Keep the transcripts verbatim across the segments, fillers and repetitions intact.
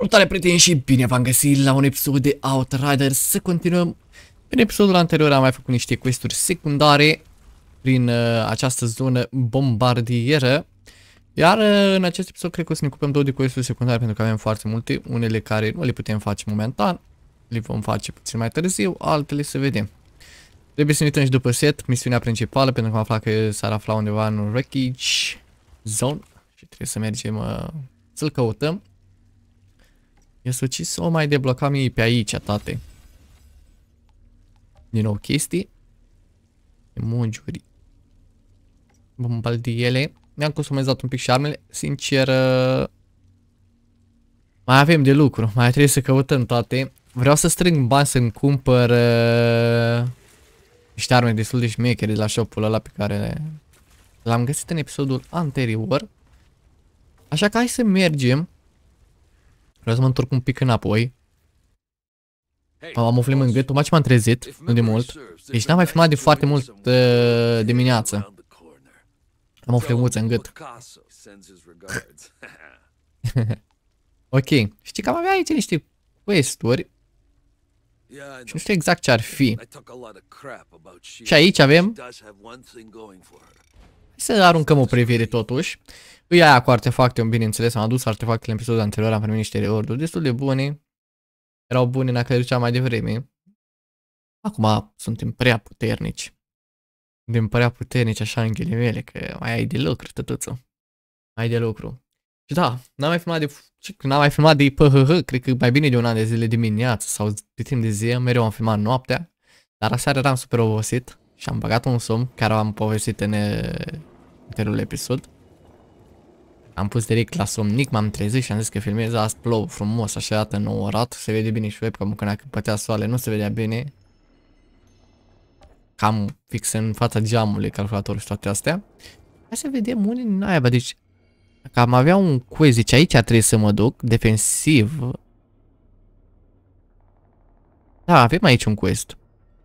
Salutare prieteni și bine v-am găsit la un episod de Outriders. Să continuăm. În episodul anterior am mai făcut niște questuri secundare prin uh, această zonă bombardieră. Iar uh, în acest episod cred că o să ne ocupăm două de questuri secundare pentru că avem foarte multe. Unele care nu le putem face momentan, le vom face puțin mai târziu, altele să vedem. Trebuie să ne uităm și după set, misiunea principală, pentru că am aflat că s-ar afla undeva în wreckage zone și trebuie să mergem uh, să-l căutăm. E sucit să o mai deblocam ei pe aici, tate. Din nou chestii. Emojuri. Bombardiele. Mi-am customizat un pic și armele. Sincer, mai avem de lucru. Mai trebuie să căutăm toate. Vreau să strâng bani să-mi cumpăr uh, niște arme destul de șmechere de la shop-ul ăla pe care l-am găsit în episodul anterior. Așa că hai să mergem. Vreau să mă întorc un pic înapoi. Am o flimă în gât, tocmai ce m-am trezit, nu de mult. Deci n-am mai filmat de foarte mult uh, dimineață. Am o flemuță în gât. Ok, știi că am avea aici niște quest-uri. Și nu știu exact ce ar fi. Și aici avem. Hai să aruncăm o privire totuși. Îi aia cu artefacte, bineînțeles, am adus artefactele în episodul anterior, am primit niște reward-uri destul de bune. Erau bune dacă le duceam mai devreme. Acum suntem prea puternici. Suntem prea puternici așa în ghilimele, că mai ai de lucru, tătuțu. Mai ai de lucru. Și da, n-am mai filmat de... N-am mai filmat de P H H, cred că mai bine de un an de zile dimineață sau de timp de zi, mereu am filmat noaptea. Dar aseară eram super obosit și am băgat un somn, care am povestit în anteriorul episod. Am pus direct la somnic, m-am trezit și am zis că filmez, azi plouă frumos, așa dată nouărat, se vede bine și webcam, când bătea soarele, nu se vedea bine. Cam fix în fața geamului calculatorul și toate astea. Hai să vedem unde în aia, bă, deci, dacă am avea un quest, deci aici trebuie să mă duc, defensiv. Da, avem aici un quest.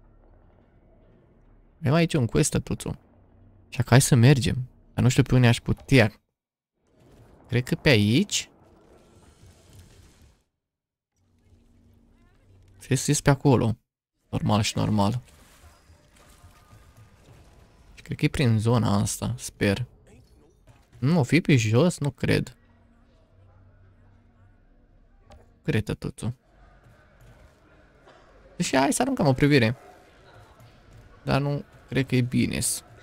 Avem aici un quest, tătuțu. Așa că hai să mergem, dar nu știu pe unde aș putea. Cred că pe aici. Trebuie să ies pe acolo. Normal și normal. Și cred că e prin zona asta, sper. Nu, o fi pe jos? Nu cred. Cred, tătuțu. Deși hai să aruncăm o privire. Dar nu cred că e bine.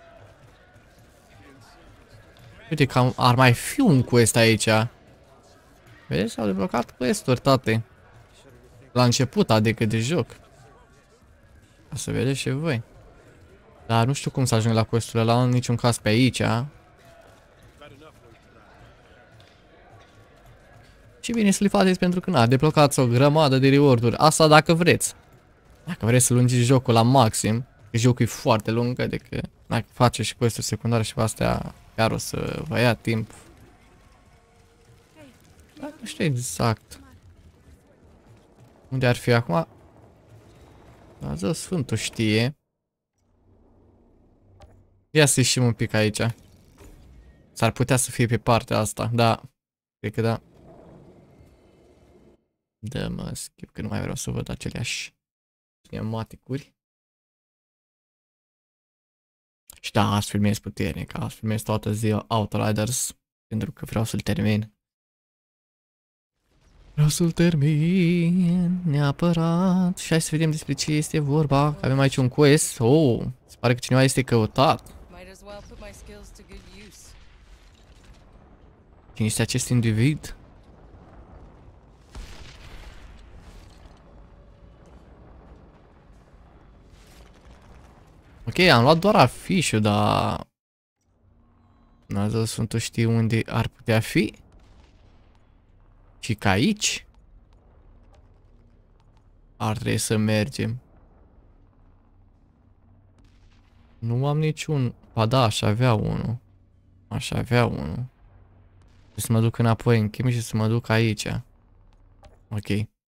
Uite că ar mai fi un quest aici. Vezi? S-au deblocat quest-uri, tate. La început, adică de joc. Ca să vedeți și voi. Dar nu știu cum să ajung la quest-urile ăla, în niciun caz pe aici. Și bine să le faceți pentru că, na, deblocați o grămadă de reward-uri. Asta dacă vreți. Dacă vreți să lungiți jocul la maxim. Că jocul e foarte lung, adică dacă faceți și quest-uri secundare și pe astea, chiar o să vă ia timp. Dar nu știu exact unde ar fi acum. Dumnezeu Sfântul știe. Ia să ieșim un pic aici. S-ar putea să fie pe partea asta, da. Cred că da. Da, mă, schimb că nu mai vreau să văd aceleași schematicuri. Și da, azi filmez puternic, azi filmez toată ziua Outriders, pentru că vreau să-l termin. Vreau să-l termin, neapărat. Și hai să vedem despre ce este vorba. Avem aici un quest. Oh, se pare că cineva este căutat. Cine este acest individ? Ok, am luat doar afișul, dar... Dumnezeu Sfântul știe unde ar putea fi. Și că aici ar trebui să mergem. Nu am niciun... Ba da, aș avea unul. Aș avea unul. Trebuie să mă duc înapoi în chem și să mă duc aici. Ok.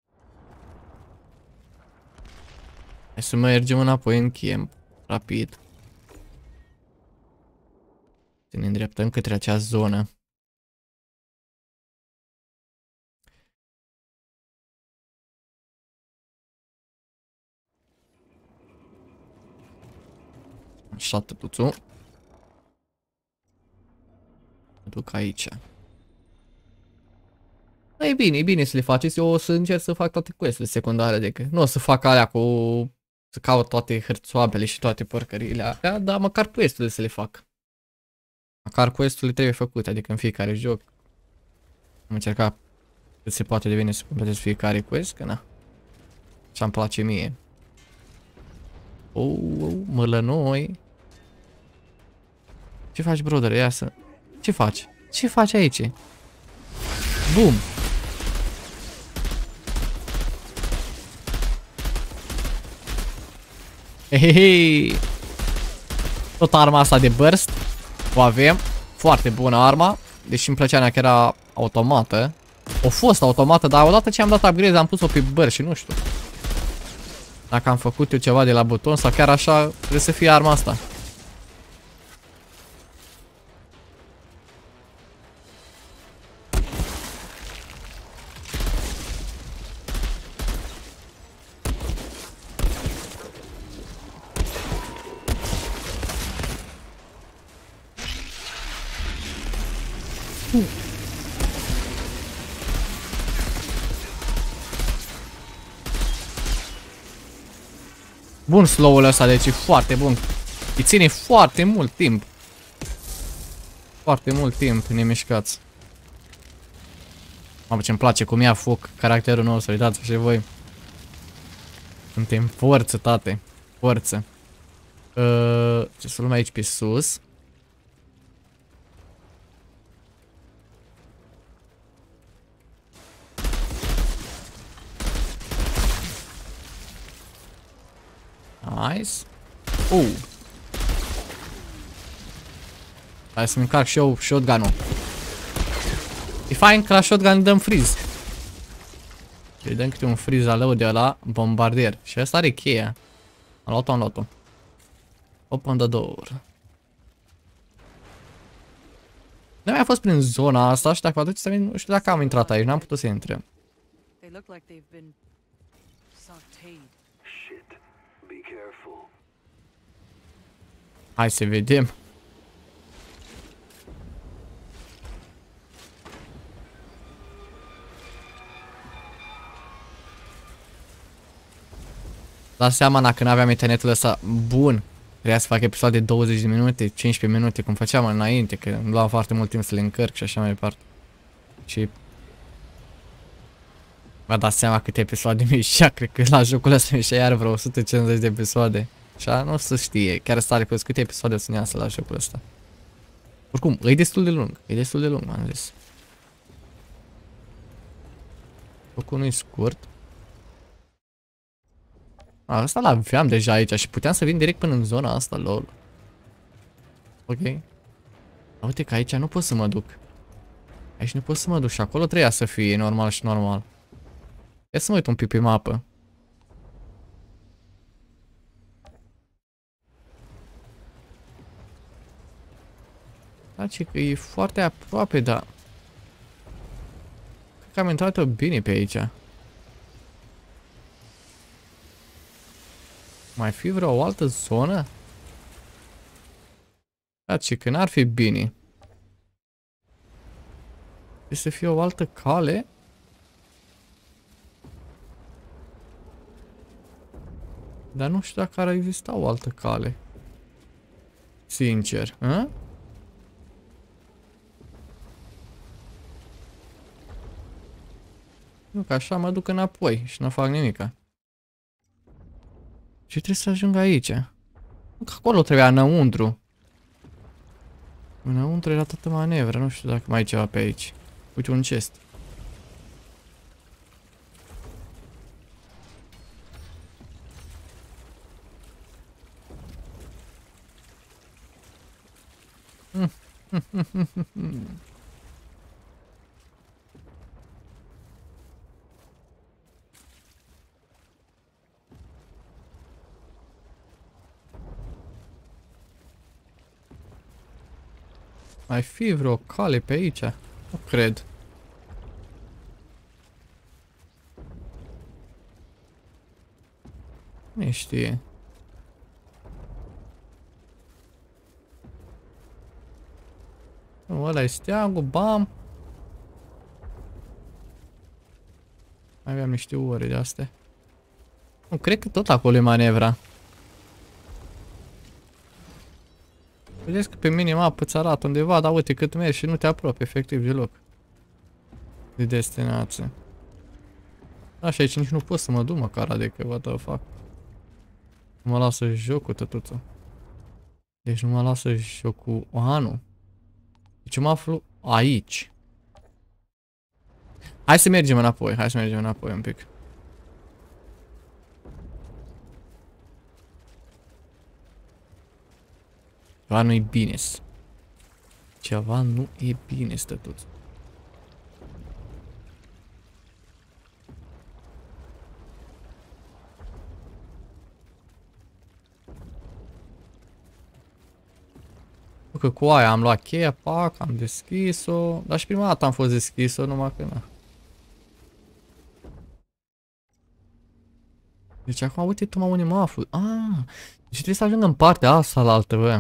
Hai să mergem înapoi în camp. Rapid. Să ne îndreptăm către acea zonă. Așa, tătuțu. Mă duc aici. E bine, e bine să le faceți. Eu o să încerc să fac toate quest-urile secundare. Adică nu o să fac alea cu... Să caut toate hârțoabele și toate porcările alea. Dar măcar quest-urile să le fac. Măcar quest-urile trebuie făcute. Adică în fiecare joc. Am încercat cât se poate de bine să completez fiecare quest. Că na. Și-mi place mie. Oh, oh, mălănoi. Ce faci, brother? Ia să... Ce faci? Ce faci aici? Bum! Hehehe! Tot arma asta de burst o avem. Foarte bună arma. Deși îmi plăcea că era automată. A fost automată, dar odată ce am dat upgrade am pus-o pe burst și nu știu dacă am făcut eu ceva de la buton sau chiar așa trebuie să fie arma asta. Bun slow-ul ăsta, deci e foarte bun. Îi ține foarte mult timp. Foarte mult timp nemișcați. Mamă, ce-mi place cum ia foc caracterul nostru, uitați și voi. Suntem forță, tate. Forță. Uh, ce să luăm aici pe sus. Nice. Uh. Hai să-mi încarc și eu shotgun-ul. E fain că la shotgun dăm freeze. Îi dăm câte un freeze alău de ăla, bombardier. Și ăsta are cheia. Am luat-o, am luat-o. Open the door. Nu mai a fost prin zona asta și dacă vă aduceți aminte, nu știu dacă am intrat aici, n-am putut să intre. Hai să vedem. Dați seama dacă nu aveam internetul ăsta bun. Trebuia să fac episoade de douăzeci de minute, cincisprezece minute, cum făceam înainte, că îmi lua foarte mult timp să le încărc și așa mai departe. Și... v-a dat seama câte episoade mi ieșea, cred că la jocul ăsta mi ieșea iar vreo o sută cincizeci de episoade. Așa nu se știe, chiar stare pe câte episoade o să ne iasă la jocul ăsta. Oricum, e destul de lung, e destul de lung, m-am zis. Jocul nu-i scurt. A, asta l-aveam deja aici și puteam să vin direct până în zona asta, lol. Ok. A, uite că aici nu pot să mă duc. Aici nu pot să mă duc și acolo trebuia să fie normal și normal. Ia să mă uit un pic pe mapă. Face că e foarte aproape, dar... cred că am intrat bine pe aici. Mai fi vreo o altă zonă? Face că n-ar fi bine. Trebuie să fie o altă cale? Dar nu știu dacă ar exista o altă cale. Sincer, hă? Nu, că așa mă duc înapoi și nu fac nimica. Și trebuie să ajung aici. Că acolo trebuia înăuntru. Înăuntru era toată manevră, nu știu dacă mai e ceva pe aici. Uite un chest. Mai fi vreo cale pe aici? Nu cred. Nu știe. Nu, ăla e steagul, bam. Mai aveam niște ore de astea. Nu, cred că tot acolo e manevra. Vedeți că pe minimapă îți arată undeva, dar uite cât mergi și nu te apropi efectiv deloc de destinație. Așa, aici nici nu pot să mă duc măcar, adică, what the fuck. Nu mă lasă jocul, tătuță. Deci nu mă lasă jocul anul. Deci mă aflu aici. Hai să mergem înapoi, hai să mergem înapoi un pic. Ceva nu-i bine. Ceva nu e bine, stătuț. Că cu aia am luat cheia, pac, am deschis-o. Dar și prima dată am fost deschis-o, numai că na. Deci acum uite tu mă unde mă aflu. Ah, deci trebuie să ajung în partea asta la altă, bă.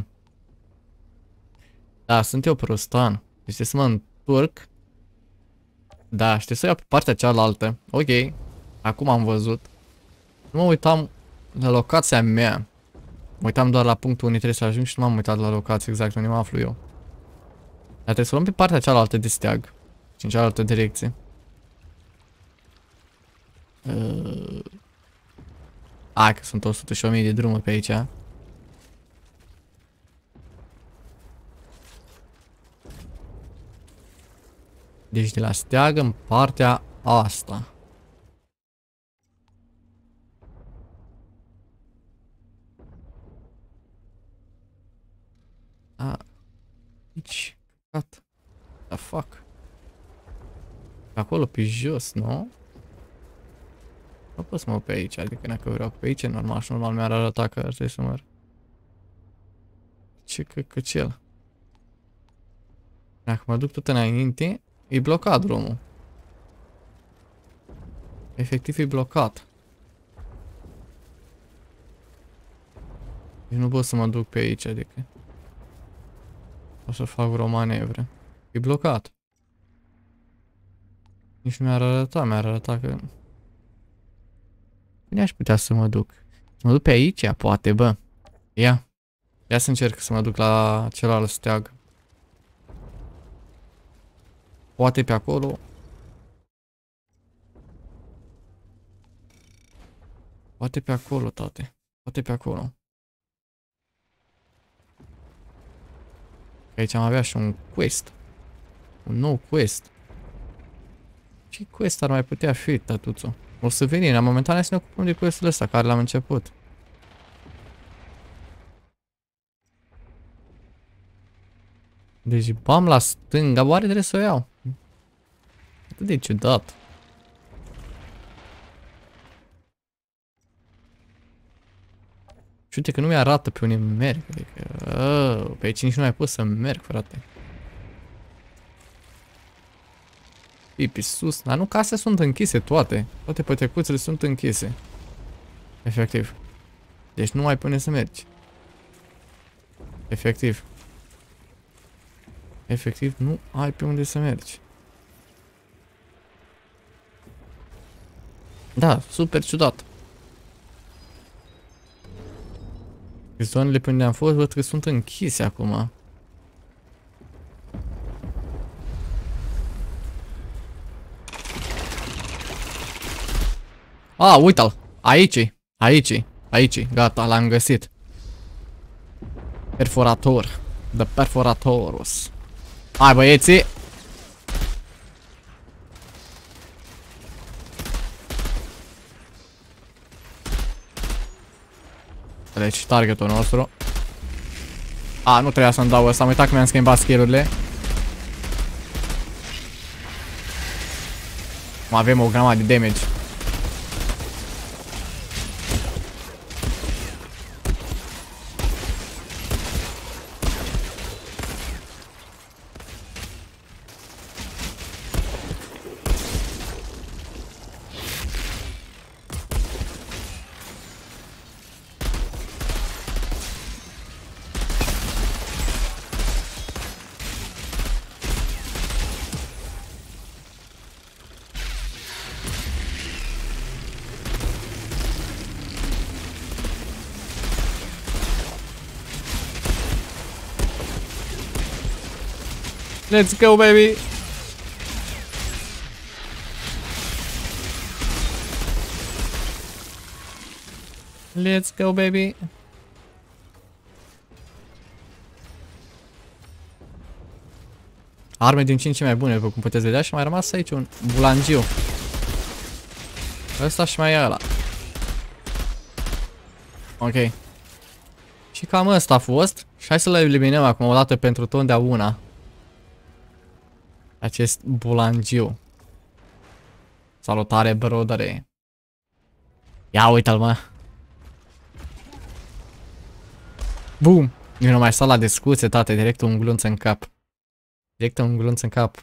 Da, sunt eu prostan. Deci trebuie să mă întorc. Da, și trebuie să iau pe partea cealaltă. Ok. Acum am văzut. Nu mă uitam la locația mea. Mă uitam doar la punctul unde trebuie să ajung și nu m-am uitat la locație exact unde mă aflu eu. Dar trebuie să luăm pe partea cealaltă de steag. Și în cealaltă direcție. Uh... Hai că sunt o sută și o mie de drumuri pe aici. Deci de la steag în partea asta. A, aici. Cat. The fuck. Acolo pe jos, nu? Nu pot să mă pe aici, adică dacă vreau pe aici, normal și normal mi-ar arăta că ar trebui să mă... Ce căcăcel. Dacă mă duc tot înainte, e blocat drumul. Efectiv e blocat. Deci nu pot să mă duc pe aici, adică... O să fac vreo manevră. E blocat. Nici nu mi-ar arăta, mi-ar arăta că... Unde aș putea să mă duc? Să mă duc pe aici, poate, bă. Ia. Ia să încerc să mă duc la celălalt steag. Poate pe acolo. Poate pe acolo, tate. Poate pe acolo. Aici am avea și un quest. Un nou quest. Ce quest ar mai putea fi, tatuțo? O să venim, la momentan să ne ocupăm de questul ăsta care l-am început. Deci bam la stânga, oare trebuie să o iau? Atât de ciudat. Și uite că nu mi-arată pe unde merg, adică... Oh, pe aici nici nu mai pot să merg, frate. E pe sus, dar nu, că astea sunt închise toate. Toate pătecuțele sunt închise. Efectiv. Deci nu mai pune să mergi. Efectiv. Efectiv nu ai pe unde să mergi. Da, super ciudat. Zonele pe unde am fost văd că sunt închise acum. A, uite-l! Aici, aici, aici, gata, l-am găsit. Perforator. The Perforatorus. Hai, băieții! Deci, targetul nostru. A, nu trebuia să-mi dau ăsta, am uitat că mi-am schimbat skill-urile. Avem o grămadă de damage. Let's go, baby! Let's go, baby! Arme din ce în ce mai bune, după cum puteți vedea, și mai a rămas aici un bulangiu. Ăsta și mai e ăla. Ok. Și cam ăsta a fost. Și hai să le eliminăm acum o dată pentru totdeauna. Acest bulangiu. Salutare, brodere. Ia uite-l, mă. Bum! Eu nu mai stau la discuție, tate, direct un glunț în cap. Direct un glunț în cap.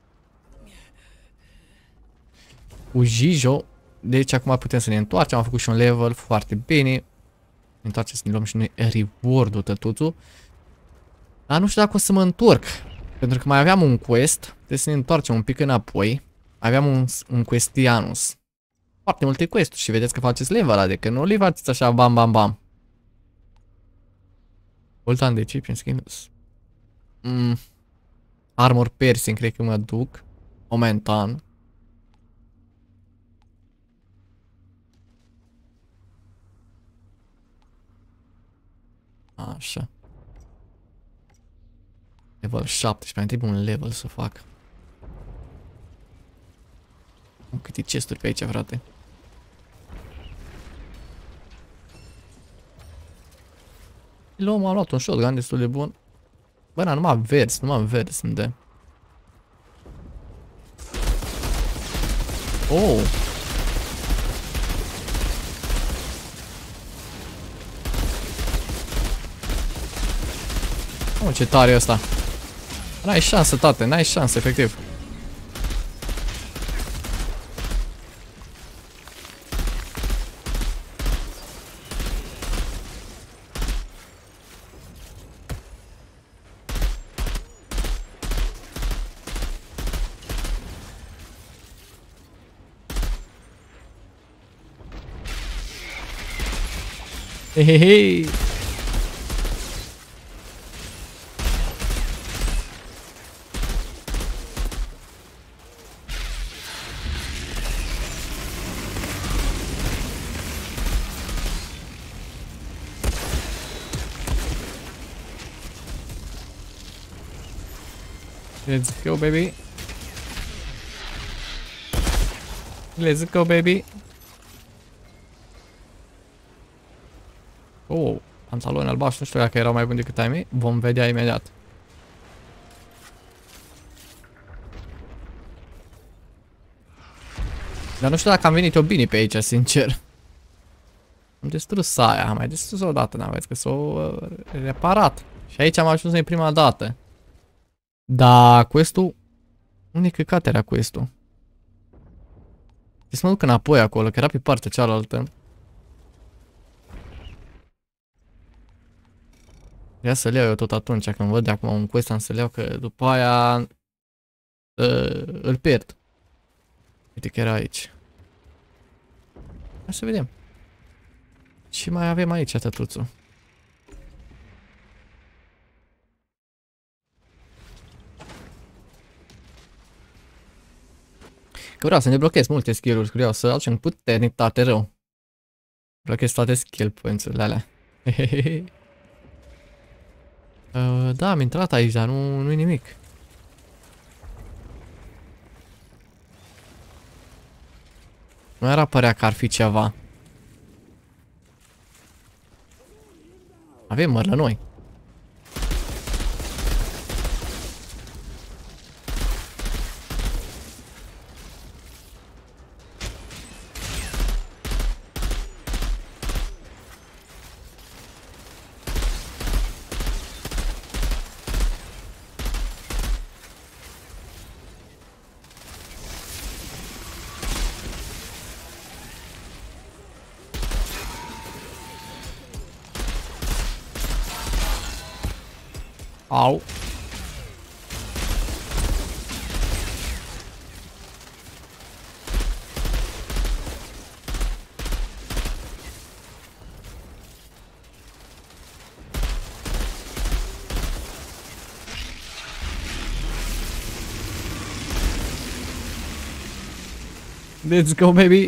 Ujijo. Deci acum putem să ne întoarcem. Am făcut și un level foarte bine. Ne întoarcem să ne luăm și noi reward-ul, tătuțul. Dar nu știu dacă o să mă întorc. Pentru că mai aveam un quest. Trebuie să ne întoarcem un pic înapoi. Aveam un, un questianus. Foarte multe quest-uri și vedeți că faceți level, adică nu le faceți așa bam bam bam. Voltan de chip în schimb. Mm. Armor piercing, cred că mă duc. Momentan. Așa. Level șaptesprezece, mai trebuie un level să fac. Am câte chesturi pe aici, frate. Luăm, am luat un shotgun destul de bun. Bă, na, numai vers, numai vers îmi dă. Oh! Oh, ce tare e ăsta. N-ai șansă, tate, n-ai șansă, efectiv. Hehehe. Let's go, baby. Let's go, baby. Oh, pantaloni albaștri, nu știu dacă erau mai buni decât ai mei. Vom vedea imediat. Dar nu știu dacă am venit eu bine pe aici, sincer. Am distrus aia, am mai distrus o dată, n-am văzut că s-o uh, reparat. Și aici am ajuns noi prima dată. Da, quest-ul... Unde căcat era quest-ul? Trebuie să mă duc înapoi acolo, că era pe partea cealaltă. Ia să-l iau eu tot atunci, când văd de acum un quest am să-l iau, că după aia uh, îl pierd. Uite că era aici. Hai să vedem. Ce mai avem aici, tătuțul? Că vreau să ne blochez multe skill-uri, vreau să aducem puternitate rău. Blochez toate skill points-urile alea. uh, da, am intrat aici, dar nu, nu-i nimic. Nu era părea că ar fi ceva. Avem mărlănoi. Au. Let's go, baby!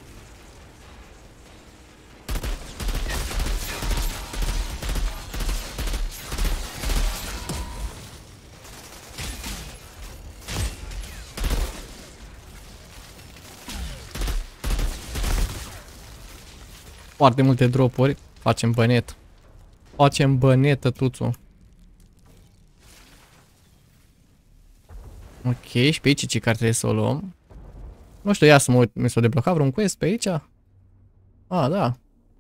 Foarte multe dropuri. Facem bănet. Facem bănetă, tuțu. Ok, și pe aici ce care trebuie să o luăm. Nu știu, ia să mă uit, mi s-a deblocat vreun quest pe aici? Ah, da.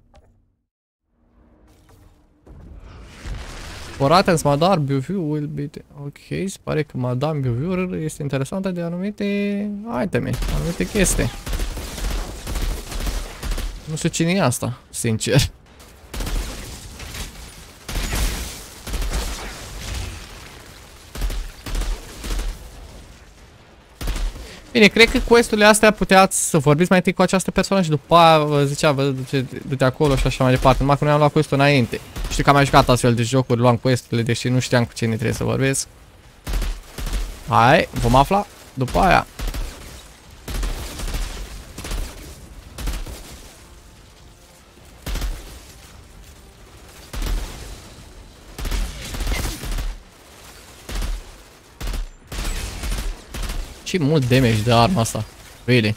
For items, Madame Beauvue will be... Ok, se pare că Madame Beauvue este interesantă de anumite iteme, anumite chestii. Nu știu cine e asta, sincer. Bine, cred că quest-urile astea puteați să vorbiți mai întâi cu această persoană și după aia vă zicea, vă duce, du-te acolo și așa mai departe. Numai că noi am luat quest-ul înainte. Știu că am mai jucat astfel de jocuri, luam quest-urile, deși nu știam cu cine trebuie să vorbesc. Hai, vom afla după aia. Și mult damage de arma asta. Really.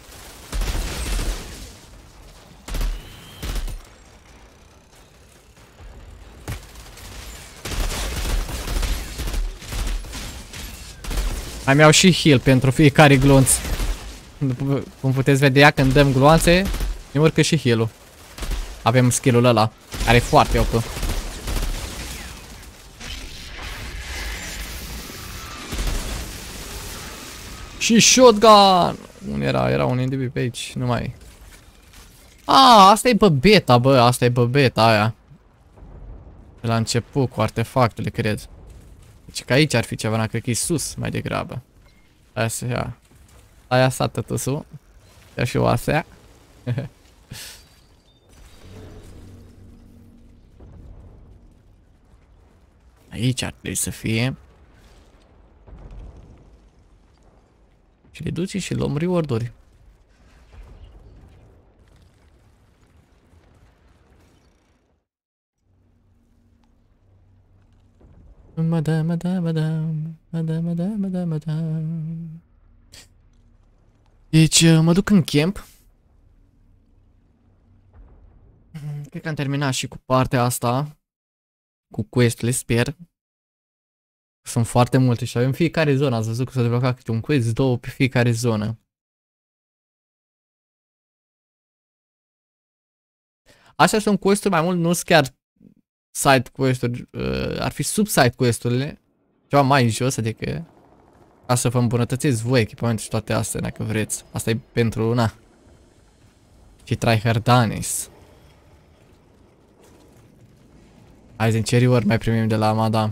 Mai mi-au și heal pentru fiecare glonț. După cum puteți vedea, când dăm gloanțe, ne urcă și heal-ul. Avem skill-ul ăla. Are foarte O P. Și shotgun! Unde era? Era un N D B pe aici, nu mai. Ah, asta e băbeta, bă, asta e băbeta aia. De la început cu artefactele, cred. Deci că aici ar fi ceva, n-a, cred că e sus mai degrabă. Aia să ia. Aia s-a tătusul. Ia și o asea. Aici ar trebui să fie. Și le duci și luăm reward-uri. Madame, madame, madame, madame, madame, madame, madame. Deci mă duc în camp. Cred că am terminat și cu partea asta. Cu quest-le, sper. Sunt foarte multe și avem fiecare zonă. Ați văzut că s-a deblocat câte un quest, două pe fiecare zonă. Așa sunt quest-uri mai mult, nu sunt chiar side quest-uri, uh, ar fi sub side quest-urile, ceva mai jos, adică ca să vă îmbunătățiți voi echipamentul și toate astea, dacă vreți. Asta e pentru una. Și tryhardanis. Hai zi, ce reward mai primim de la Madame?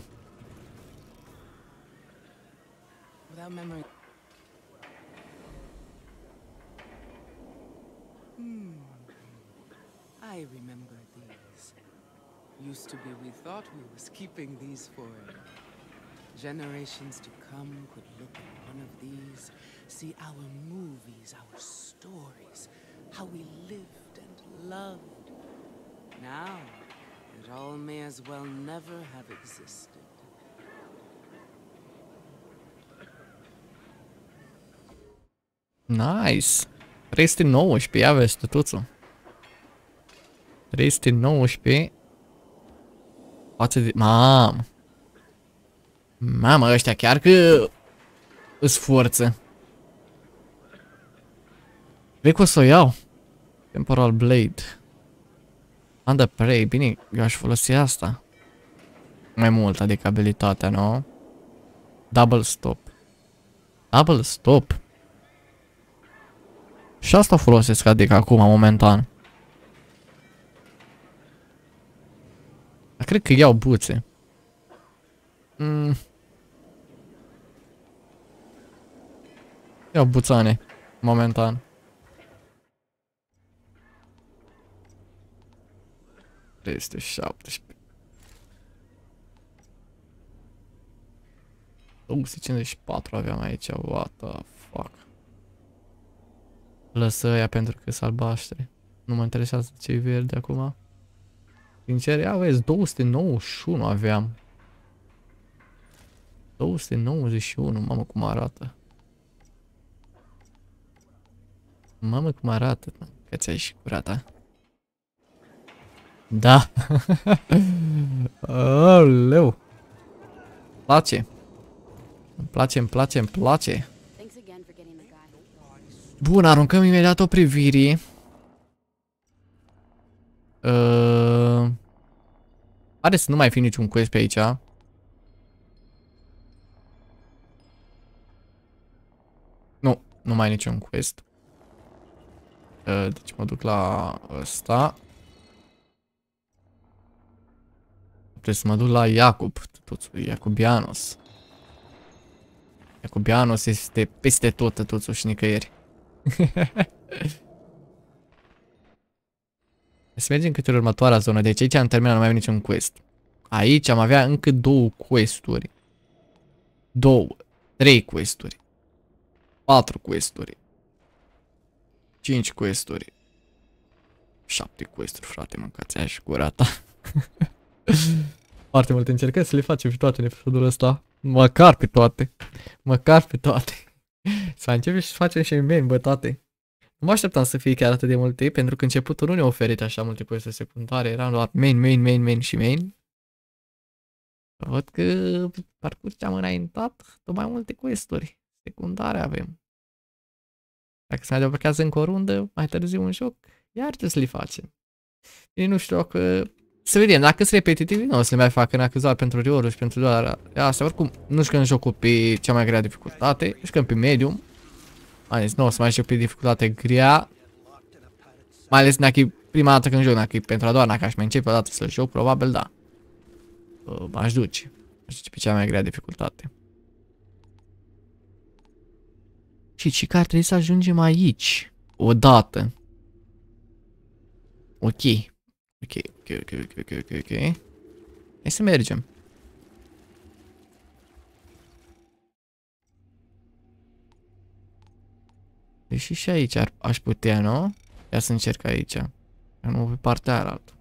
I remember these. Used to be we thought we was keeping these for generations to come could look at one of these, see our movies, our stories, how we lived and loved. Now, it all may as well never have existed. Nice! trei sute nouăsprezece, ia vezi tutuțul. trei sute nouăsprezece față de... Mamă! Mamă, ăștia chiar că îs forță. Cred că o să o iau. Temporal Blade. Under Prey, bine, eu aș folosi asta. Mai mult, adică abilitatea, nu? Double Stop. Double Stop. Și asta o folosesc, adică acum, momentan. Cred că iau buțe. Mm. Iau buțane. Momentan. trei sute șaptesprezece. două sute cincizeci și patru aveam aici. What the fuck. Lăsă ăia pentru că sunt albaștri. Nu mă interesează ce-i verde acum. Sincer, ia vezi, două sute nouăzeci și unu aveam. două sute nouăzeci și unu, mamă cum arată. Mamă cum arată, că ți-ai și curata. Da. Aoleu. Place. Îmi place, îmi place, îmi place. Bun, aruncăm imediat o privire. Uh, pare să nu mai fi niciun quest pe aici. Nu, nu mai e niciun quest. Uh, deci mă duc la ăsta. Trebuie să mă duc la Iacob, totul, Iacobianos. Iacobianos este peste tot, totul și nicăieri. Să mergem către următoarea zonă. Deci aici am terminat, nu mai avem niciun quest. Aici am avea încă două questuri. Două. Trei questuri. Patru questuri. Cinci questuri. Șapte questuri, frate, mâncați aia și gura ta. Foarte multe încercări să le facem și toate în episodul ăsta. Măcar pe toate. Măcar pe toate. Să începem și să facem și main, bă, toate. Nu mă așteptam să fie chiar atât de multe, pentru că începutul nu ne-a oferit așa multe quest-uri secundare. Eram doar main, main, main, main și main. Văd că parcurs ce am înaintat, tot mai multe quest-uri secundare avem. Dacă se mai deblochează încă o rundă, mai târziu un joc, iar trebuie să le facem. Bine, nu știu dacă... Să vedem, dacă sunt repetitivi, nu o să le mai fac în acuzat pentru reorul și pentru doar asta. Oricum, nu jucăm jocul pe cea mai grea dificultate, jucăm pe medium. Mai ales, nu o să mai joc pe dificultate grea. Mai ales dacă e prima dată când joc, dacă e pentru a doua, dacă aș mai începe o dată să joc, probabil da. M-aș duce. M-aș duce pe cea mai grea dificultate. Și ce că ar trebui să ajungem aici. Odată. Ok. Ok, ok, ok, ok, ok, ok, ok. Hai să mergem. Deși și aici ar, aș putea, nu? Ia să încerc aici. Nu pe partea aia altă.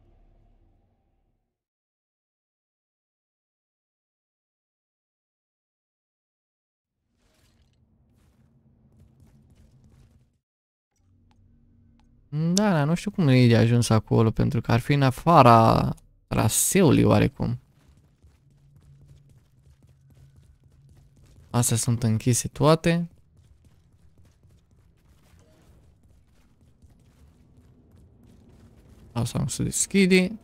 Da, da, nu știu cum e de ajuns acolo, pentru că ar fi în afara traseului oarecum. Astea sunt închise toate. Asta nu se deschide.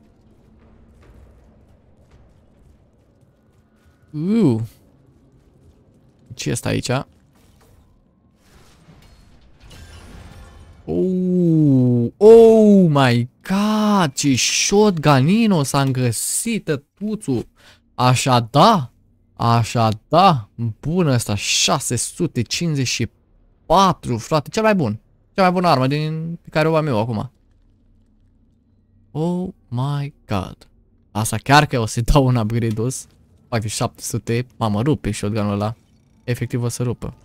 Uh. Ce este aici? Oh, oh my god, ce shotgunino s-a găsit, tătuțul. Așa da, așa da, bun ăsta, șase sute cincizeci și patru, frate, cel mai bun, cea mai bună armă din pe care o am eu acum. Oh my god, asta chiar că o să dau un upgrade-os, fac șapte sute, mamă, rupe shotgunul ăla, efectiv o să rupă.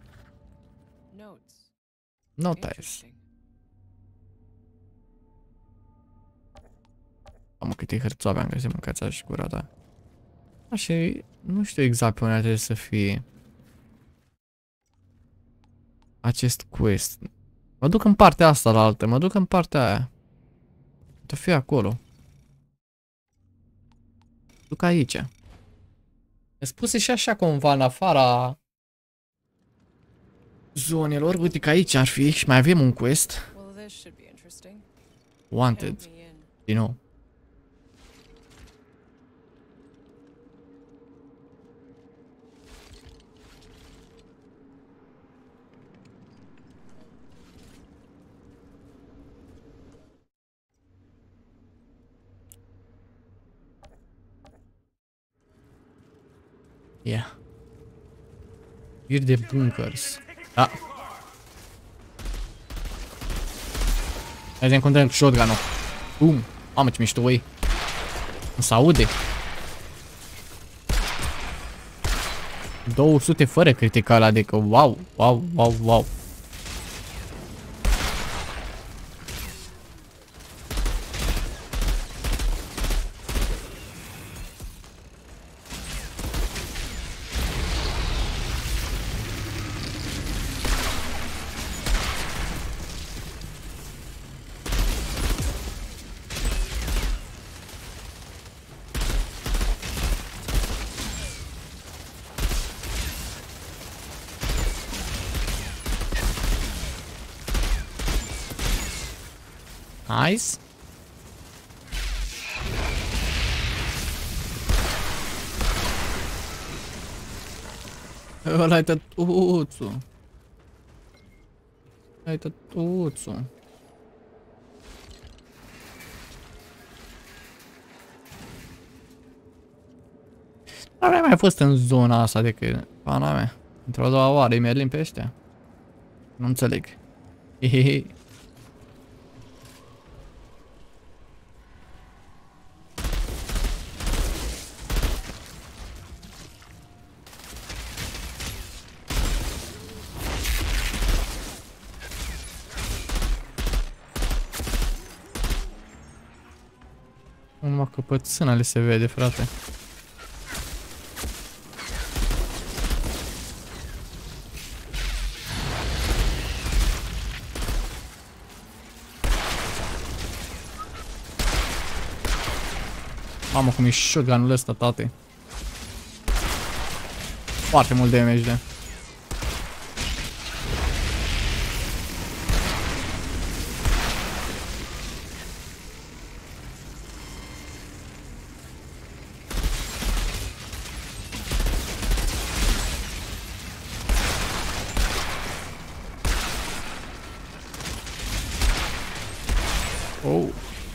Notice. Mamă, câte hârțoave am găsit, mâncați așa și gura ta. Așa, nu știu exact pe unde trebuie să fie acest quest. Mă duc în partea asta la altă, mă duc în partea aia. Trebuie fi acolo. Duc aici. Mi-a spuse și așa cumva în afara zonelor. Uite că aici ar fi și mai avem un quest. Wanted. Din nou. Yeah. Ir de bunkers. Da. Hai să încontrăm cu shotgun-ul. Bum. Mamă, ce mișto e. Nu se aude. două sute fără critical, adică wow, wow, wow, wow. Nice. Ăla-i tătuțul. Ăla-i tătuțul. Nu aveai mai fost în zona asta decât pana mea. Într-o doua oară îi merlim pe ăștia. Nu înțeleg. Hehehe. Numai căpățânele se vede, frate. Mamă, cum e shotgun-ul ăsta, tate. Foarte mult damage, de. Oh.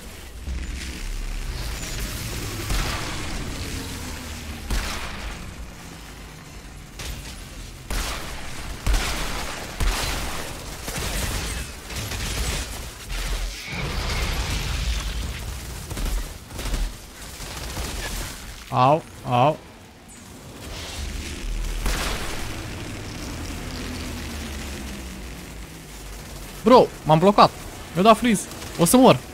Au, au. Bro, m-am blocat. Mi-a dat freeze. O să mor.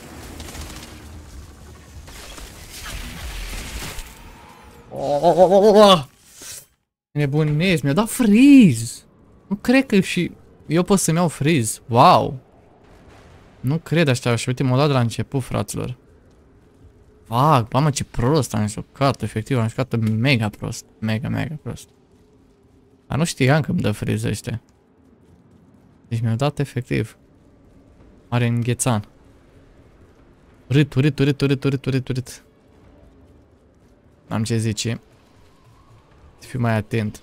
Oh, oh, oh, oh, oh. Nebunesc, mi-a dat freeze. Nu cred că și eu pot să-mi iau freeze. Wow. Nu cred așa. Și uite, m-a dat de la început, fraților. Fuck, mamă, ce prost am jucat, efectiv, am jucat mega prost. Mega, mega prost. Dar nu știam că îmi dă freeze ăștia. Deci mi-au dat efectiv. Mare înghețan. Urât, urât, urât, urât, urât, urât, urât. N-am ce zice. Să fiu mai atent.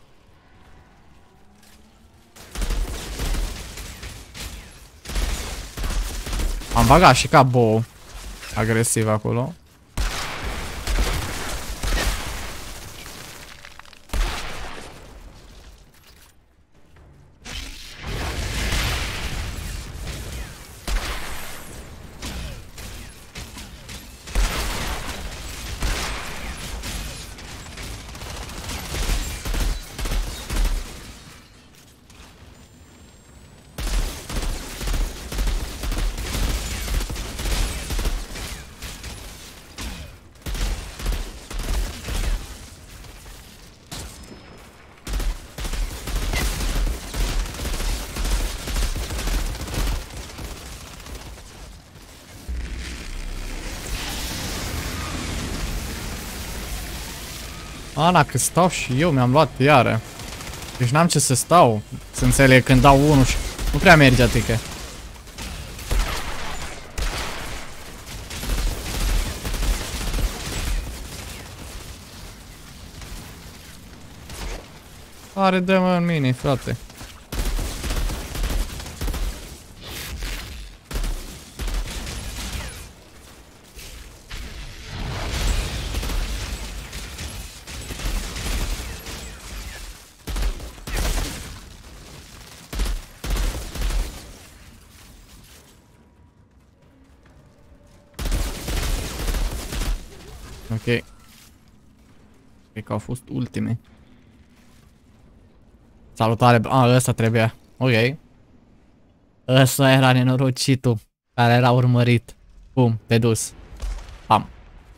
Am bagat și ca bo agresiv acolo. Ana, că stau și eu, mi-am luat iară. Deci n-am ce să stau. Să înțeleg când dau unul și nu prea merge atică. Are, dă-mă în mine, frate. Ok. Cred că au fost ultime. Salutare. Ah, ăsta trebuia. Ok. Ăsta era nenorocitul care era urmărit. Bum, pe dus. Pam.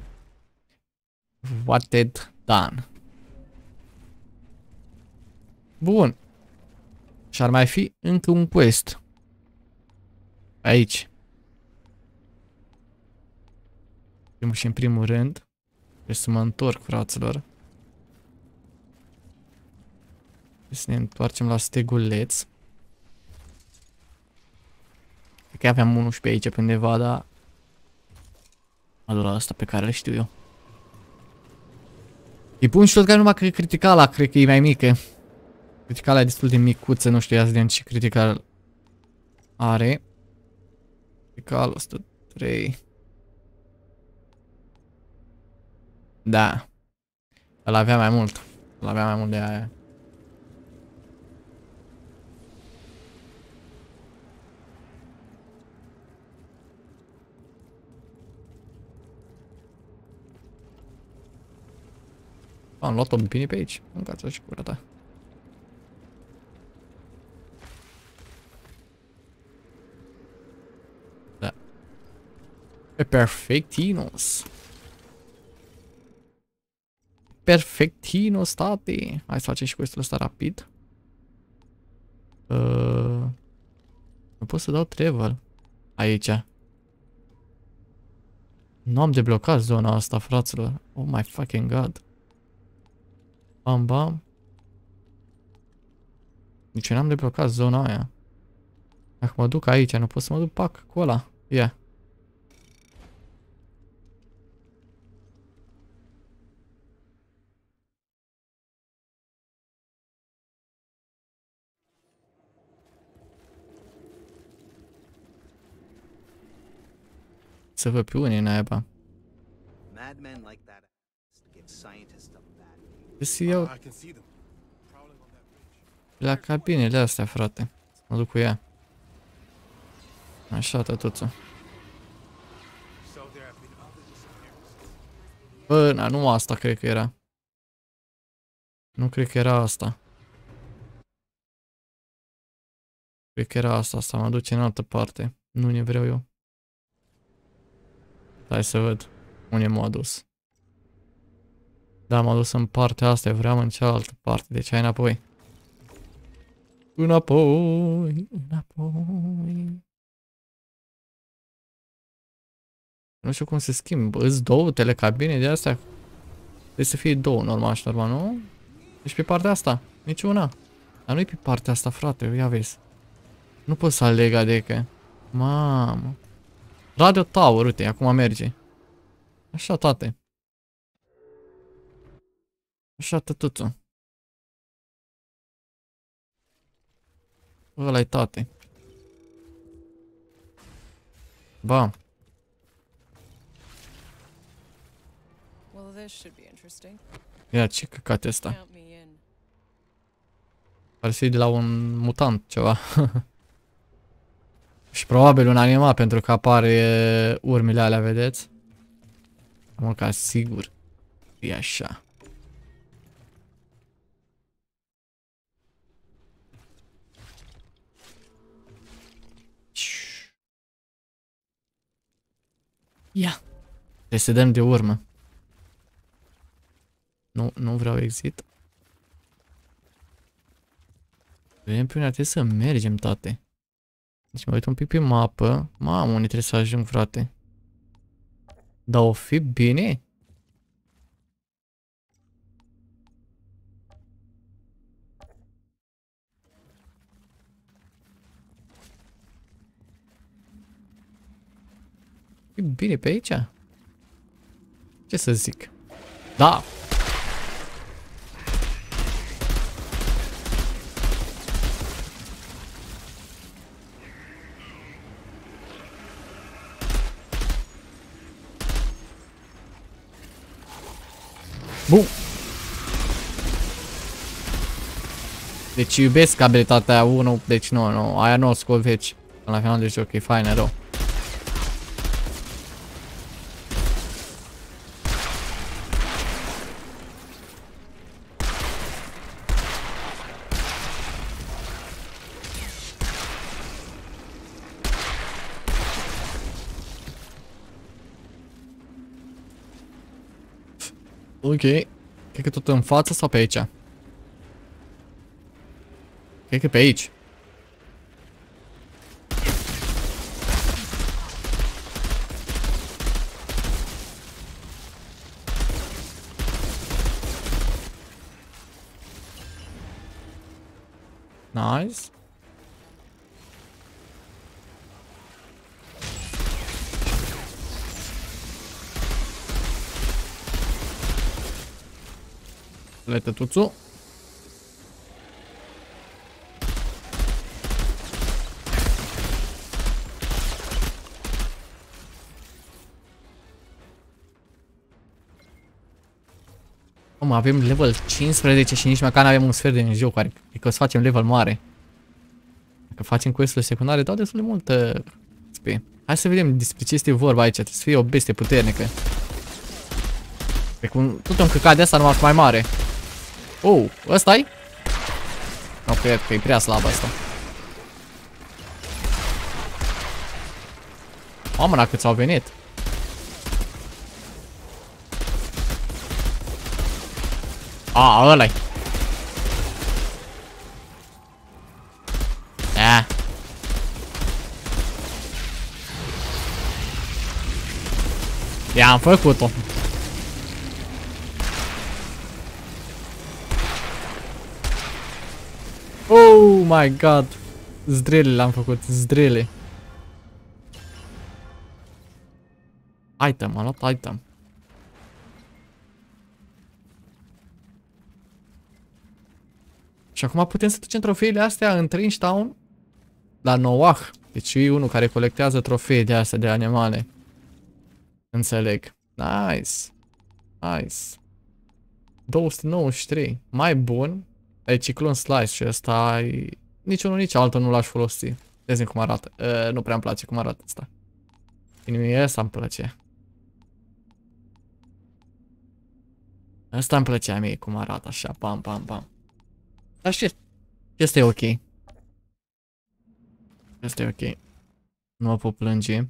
What it done. Bun. Și ar mai fi încă un quest. Aici. Primul și în primul rând. Trebuie să mă întorc, fraților. Să ne întoarcem la steguleț. Cred că aveam unul și pe aici, pe undeva, dar Mă la asta pe care le știu eu. E bun și tot că numai că criticala, cred că e mai mică. Criticala e destul de micuță, nu știu, ia să vedem ce critical are. Critical o sută trei. Da. Îl avea mai mult. Îl avea mai mult de aia. Am luat-o bine pe aici. Mâncați-o și cura ta. Da. E perfectinos. Perfectinos, tate. Hai să facem și questul ăsta rapid. Uh, nu pot să dau travel. Aici. Nu am deblocat zona asta, fraților. Oh my fucking god. Bam, bam. Nici n-am deblocat zona aia. Dacă mă duc aici, nu pot să mă duc pac cu ăla. Ia. Yeah. Să vă pe unii, naiba. Să iau la cabinele astea, frate. Mă duc cu ea. Așa, tătuță. Bă, na, nu asta cred că era. Nu cred că era asta. Cred că era asta. Asta mă duce în altă parte. Nu ne vreau eu. Hai să văd. Unde m-a dus. Da, m-a dus în partea asta. Vreau în cealaltă parte. Deci hai înapoi. Înapoi. Înapoi. Nu știu cum se schimbă. Îți două telecabine de astea? Trebuie să fie două, normal și normal, nu? Deci pe partea asta. Niciuna. Dar nu e pe partea asta, frate. Ia vezi. Nu pot să aleg, adică. Mamă. Radio Tower, uite, acum merge. Așa, tate. Așa, tătuță. Ăla-i tate. Bam. Ia, ce căcat e ăsta? Pare să fie de la un mutant, ceva. Și probabil un animal, pentru că apare urmele alea, vedeți? Am ca sigur. E așa. Ia. Trebuie să dăm de urmă. Nu, nu vreau exit. Vedem pe unde trebuie să mergem, tate. Deci mă uit un pic pe mapă. Mamă, unde trebuie să ajung, frate. Dar o fi bine? E bine pe aici? Ce să zic? Da! Bun. Deci iubesc abilitatea unu, deci nu, nu, aia nu o scot veci. Până la final de joc, e faină rău. Ok. Cred că tot în față sau pe aici? Cred că pe aici. Nice. Letătuțu. Om, avem level cincisprezece și nici măcar nu avem un sfert de în joc, adică o să facem level mare. Dacă facem quest-urile secundare, dau destul de multă X P. Hai să vedem despre ce este vorba aici, trebuie să fie o bestie puternică. Pe cum tot un căcat de asta numai mai mare. Oh, ăsta-i? Nu cred că e prea slab asta. Mamă, la câți au venit. A, ăla-i. Da. I-am făcut-o. Oh my god. Zdrele l-am făcut, zdrele. Item, am luat item. Și acum putem să ducem trofeile astea în Trench Town la Noah. Deci e unul care colectează trofee de astea de animale. Înțeleg. Nice. Nice. două sute nouăzeci și trei. Mai bun. E Cyclone Slice și ăsta e... Nici unul, nici altul nu l-aș folosi. Vezi cum arată. Uh, nu prea îmi place cum arată asta. Mie ăsta îmi place. Ăsta îmi plăcea mie cum arată așa. Pam, pam, pam. Dar și este ok. Este ok. Nu mă pot plânge.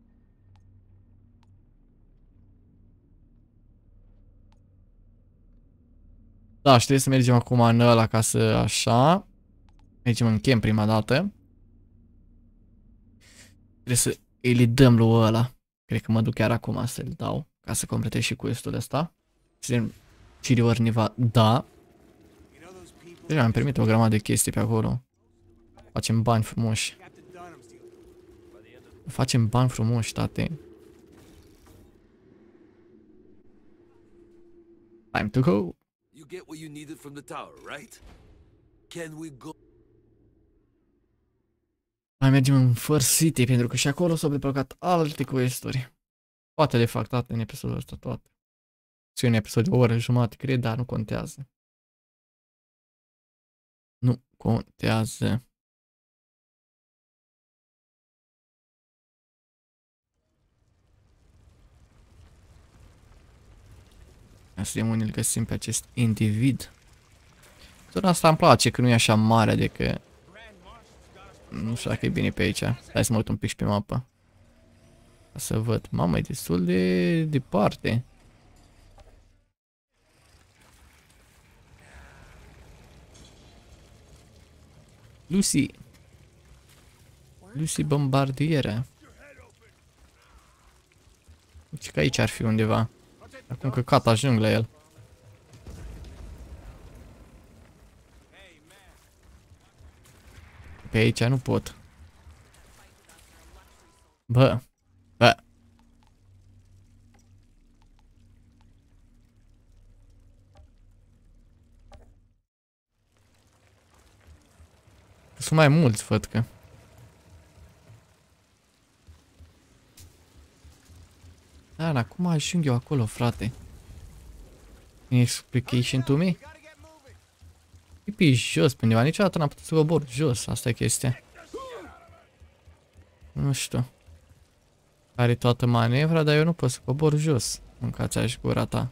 Da, și trebuie să mergem acum în ăla ca să așa. Mergem în camp prima dată. Trebuie să îi dăm lui ăla. Cred că mă duc chiar acum să-l dau. Ca să completez și quest-ul ăsta. Ciri ori niva. Da. Deja mi-am permit o grămadă de chestii pe acolo. Facem bani frumoși. Facem bani frumoși, tate. Time to go. You get what you needed from the tower, right? Can we go? Mai mergem în First City pentru că și acolo s-au deblocat alte quest-uri. Poate de fapt toate în episodul ăsta, toate. Și un episod de o oră jumătate, cred, dar nu contează. Nu contează. Ia să vedem unde îl găsim pe acest individ. Zona asta îmi place, că nu e așa mare, adică... Nu știu dacă e bine pe aici. Hai să mă uit un pic și pe mapă. Ca să văd. Mamă, e destul de departe. Lucy. Lucy bombardieră. Uite că aici ar fi undeva. Acum căcat ajung la el. Pe aici nu pot. Bă. Bă. Sunt mai mulți, văd că. Da, dar cum ajung eu acolo, frate? Explication to me? E pe jos, pe undeva. Niciodată n-am putut să cobor jos. Asta e chestia. Nu știu. Are toată manevra, dar eu nu pot să cobor jos. Mâncați-aș gura ta.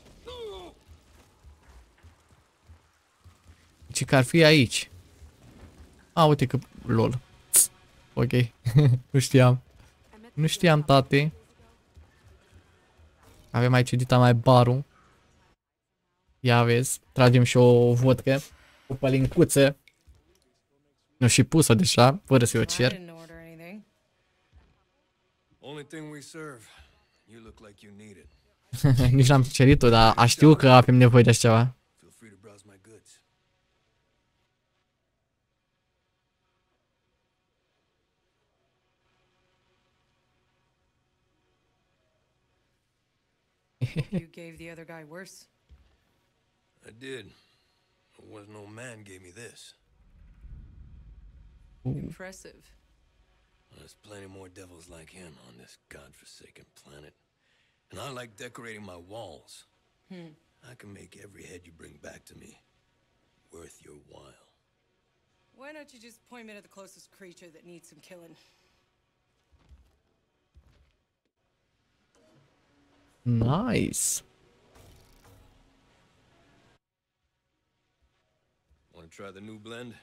Deci că ar fi aici. A, uite că... lol. Ok. Nu știam. Nu știam, tate. Avem aici dita mai barul. Ia vezi. Tragem și o vodcă. O pălincuță. Nu și pusă deja, fără să o cer. Nici n-am cerit-o, dar a știu că avem nevoie de așa ceva. You gave the other guy worse. I did. It was no man gave me this. Impressive. There's plenty more devils like him on this godforsaken planet. And I like decorating my walls. Hmm. I can make every head you bring back to me worth your while. Why don't you just point me to the closest creature that needs some killing? Nice. Want to try the new blend?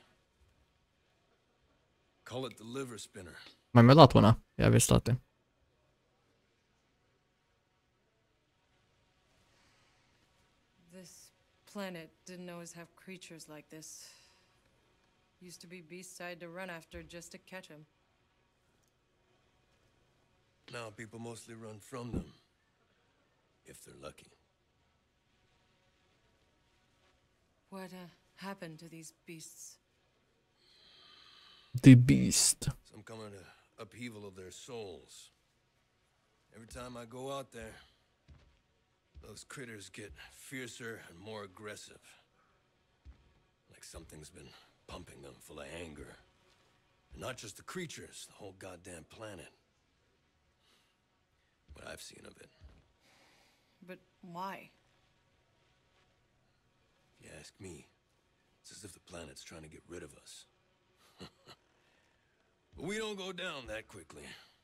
Call it the liver spinner. Mai mi-a dat una. Ia aveți toate. This planet didn't always have creatures like this. Used to be beasts I had to run after just to catch them. Now people mostly run from them. If they're lucky. What uh, happened to these beasts? The Beast. Some come in a upheaval of their souls. Every time I go out there, those critters get fiercer and more aggressive. Like something's been pumping them full of anger. And not just the creatures, the whole goddamn planet. What I've seen of it. But why? If you ask me, it's as if the planet's trying to get rid of us. But we don't go down that quickly.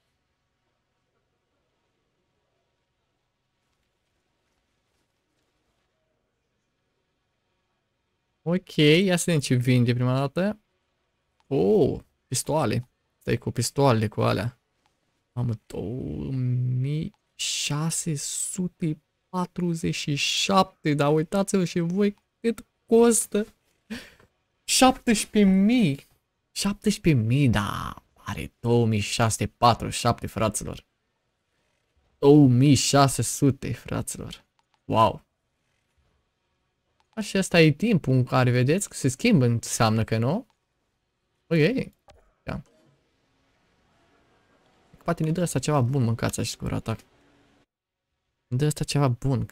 Ok, ia să vedem ce vinde prima dată. Oh, pistoale. Stai cu pistoale, cu alea. Am două mii șase sute patruzeci și șapte, dar uitați-vă și voi cât costă. șaptesprezece mii. șaptesprezece mii, da, are două mii șase sute patruzeci și șapte, fraților. două mii șase sute, fraților. Wow. Și asta e timpul în care vedeți că se schimbă, înseamnă că nu? Ok. Ia. Poate ne dă asta ceva bun, mâncați așa cu atac. Ne dă asta ceva bun.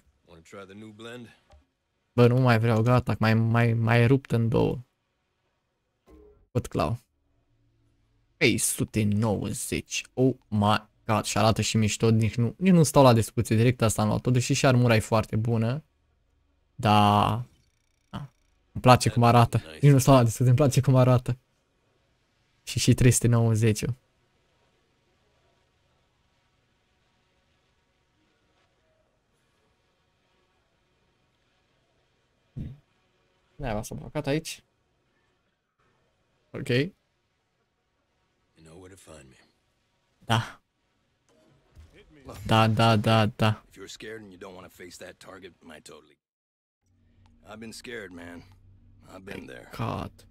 Bă, nu mai vreau, gata, mai, mai, mai rupt în două. Pot clau. trei sute nouăzeci. Oh my god, și arată și mișto, nici nu, nici nu stau la discuție, direct asta am luat-o, deși și armura e foarte bună. Da. Da. Îmi place cum arată. Nici nu stau la discuție, îmi place cum arată. Și și trei sute nouăzeci. Ne-a s-a blocat aici. Ok. Da. Da, da, da, da. If you're scared and you don't want to face that target, I totally. I've been scared, man. I've been there. God.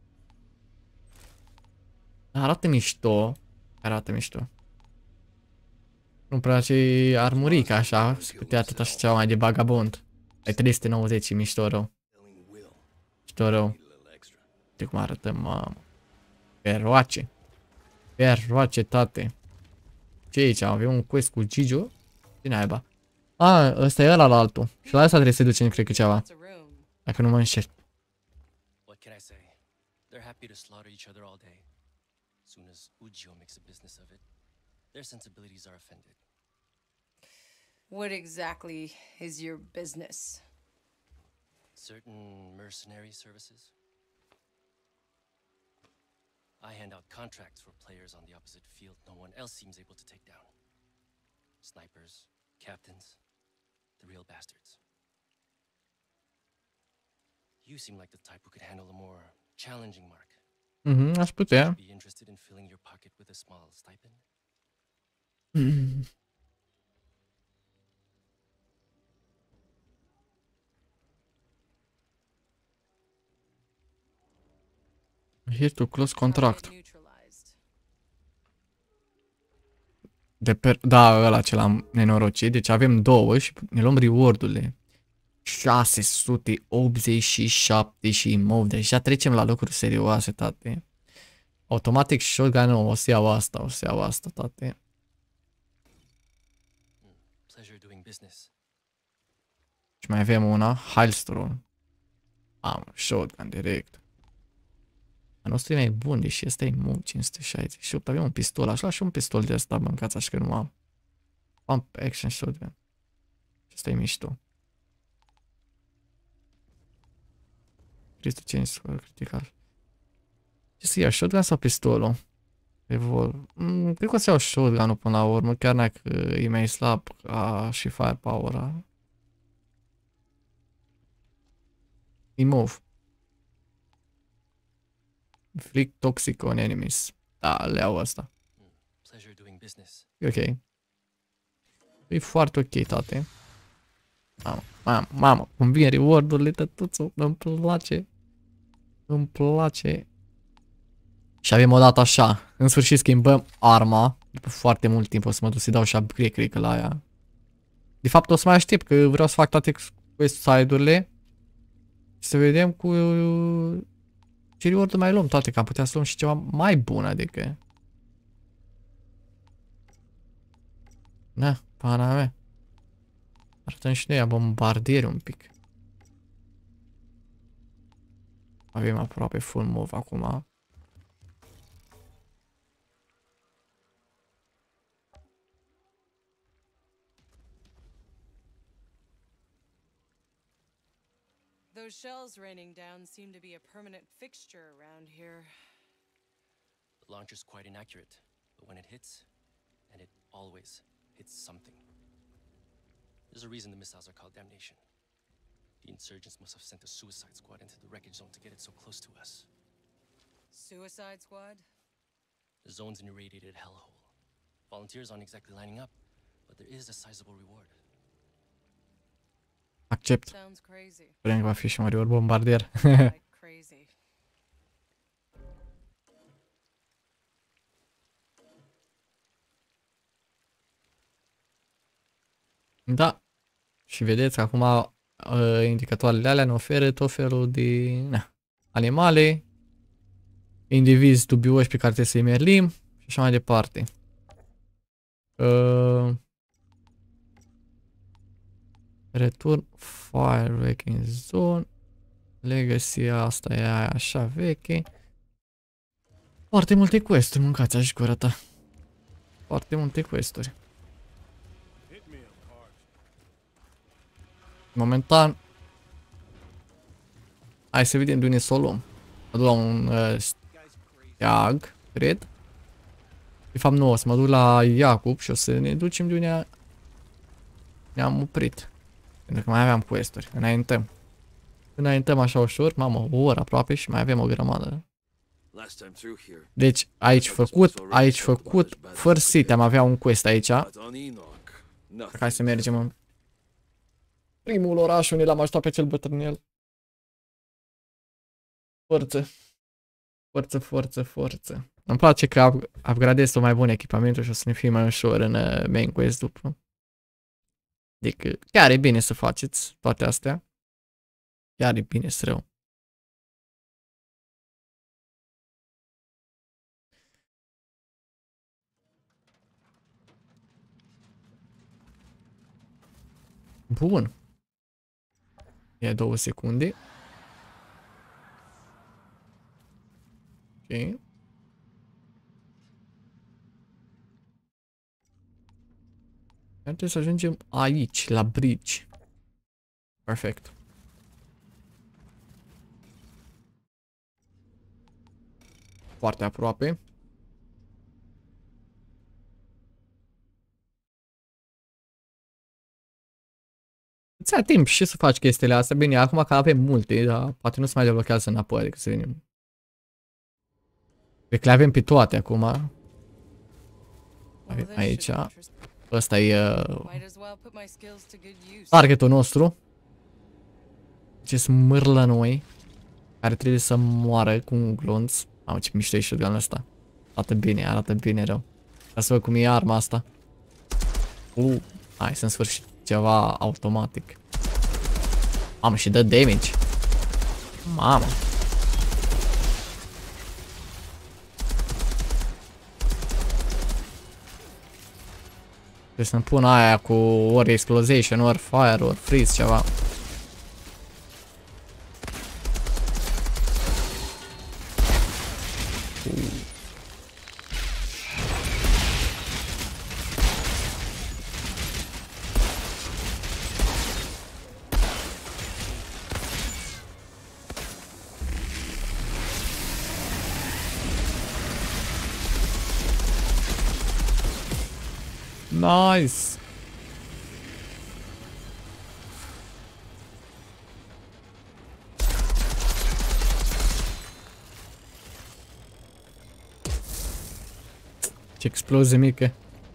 Arată mișto. Arată mișto. Nu prea ce armurica așa, se putea atât așa ceva mai de bagabond. Ai trei sute nouăzeci, mișto rău. Mișto rău. Uite cum arată, mamă. Perroace. Perroace, tate. Ce aici? Avem un quest cu Gijo? Ce naiba? A, ăsta e ăla la altul. Și la asta trebuie să ducem, cred că ceva. Dacă nu mă înșel. What can I say? They're happy to slaughter each other all day. As soon as Ujio makes a business of it, their sensibilities are offended. What exactly is your business? Certain mercenary services. I hand out contracts for players on the opposite field no one else seems able to take down. Snipers, captains, the real bastards. You seem like the type who could handle a more challenging mark. Mhm, aș putea. Be interested in filling your pocket with a small stipend? Here to close contract. De per... Da, ăla ce l-am nenorocit. Deci avem două și ne luăm reward-urile. șase sute optzeci și șapte și mov. Deja trecem la lucruri serioase, tate. Automatic shotgun, nu, o să iau asta, o să iau asta, tate. Și mai avem una, Heilstrom. Am, shotgun direct. Al nostru e mai bun, deși ăsta e mult cinci sute șaizeci și opt. Avem un pistol, aș lua și un pistol de asta, mâncați, așa că nu am. Pump action shotgun. Ăsta e mișto. Critical change score critical. Ce să iau, shotgun sau pistolul? Revolver. Mm, cred că o să iau shotgun-ul până la urmă, chiar dacă e mai slab ca și firepower-a. Remove. Inflict toxic on enemies. Da, le iau asta. Pleasure doing business. E ok. E foarte ok, tate. Mamă, mamă, mamă, cum vin reward-urile, tătuțu, îmi place. Îmi place. Și avem o dată așa. În sfârșit schimbăm arma. După foarte mult timp o să mă duc să-i dau și upgrade, cred că la aia. De fapt o să mai aștept, că vreau să fac toate quest side-urile. Și să vedem cu ce reward mai luăm toate, că am putea să luăm și ceva mai bun, adică. Da, pana mea. Arătăm și noi a bombardieri un pic. Avem aproape full move acum. Those shells raining down seem to be a permanent fixture around here. The launcher's quite inaccurate, but when it hits, and it always hits something. There's a reason the missiles are called Damnation. The insurgents must have sent a suicide squad into the wreckage zone to get it so close to us. Suicide squad? The zone's an irradiated hellhole. Volunteers aren't exactly lining up, but there is a sizable reward. Accept. Sounds crazy. Sperăm că va fi și un reward bombardier. Like crazy. Da. Și vedeți, acum uh, indicatoarele alea ne oferă tot felul de na, animale, indivizi dubioși pe care trebuie să-i merlim și așa mai departe. Uh, Return Fire Wrecking Zone. Legacy, asta e aia așa veche. Foarte multe quest-uri, mâncați așa gura ta. Foarte multe quest-uri. Momentan. Hai să vedem de unde să o luăm. Mă duc la un uh, steag, cred. De fapt nu, o să mă duc la Iacob și o să ne ducem de unde ne-am oprit. Pentru că mai aveam quest-uri. Înaintăm. Înaintăm așa ușor, mamă, o oră aproape și mai avem o grămadă. Deci, aici făcut, aici făcut, First City am avea un quest aici. Hai să mergem în primul oraș unde l-am ajutat pe cel bătrânel. Forță. Forță, forță, forță. Îmi place că upgradez tot mai bun echipamentul și o să ne fie mai ușor în uh, main quest după. Adică chiar e bine să faceți toate astea. Chiar e bine să rău. Bun. Ia două secunde. Ok. Trebuie să ajungem aici, la bridge. Perfect. Foarte aproape. Îți ia timp și să faci chestiile astea. Bine, acum că avem multe, dar poate nu se mai deblochează înapoi, adică să venim. Cred că le avem pe toate acum. Avem aici. Ăsta e uh, targetul nostru. Ce smârlă noi. Care trebuie să moară cu un glonț. Mamă, ce mișto e shotgun-ul ăsta. Arată bine, arată bine rău. Ca să văd cum e arma asta. Uh, hai să în sfârșit ceva automatic. Mamă, și dă damage. Mamă. Trebuie să-mi pun aia cu ori explosion, ori fire, ori freeze, ceva. Nice! Ce explozie mică!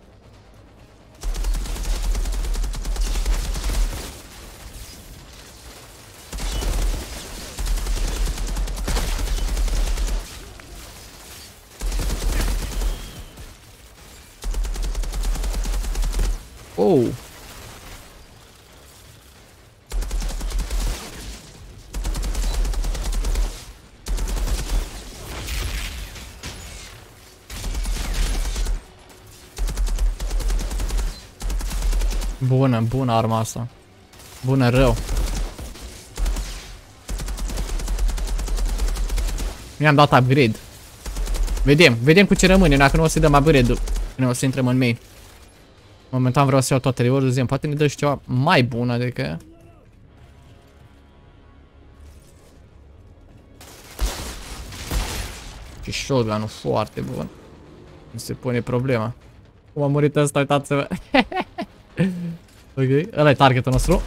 Oh! Bună, bună arma asta. Bună rău. Mi-am dat upgrade. Vedem, vedem cu ce rămâne, dacă nu o să dăm upgrade-ul. Nu o să intrăm în main. Momentan vreau să iau toate reward-uri, zicem, poate ne dă și ceva mai bun, adică... Și shotgun-ul foarte bun. Nu se pune problema. Cum a murit ăsta, uitați-vă. Ok, ăla e targetul nostru.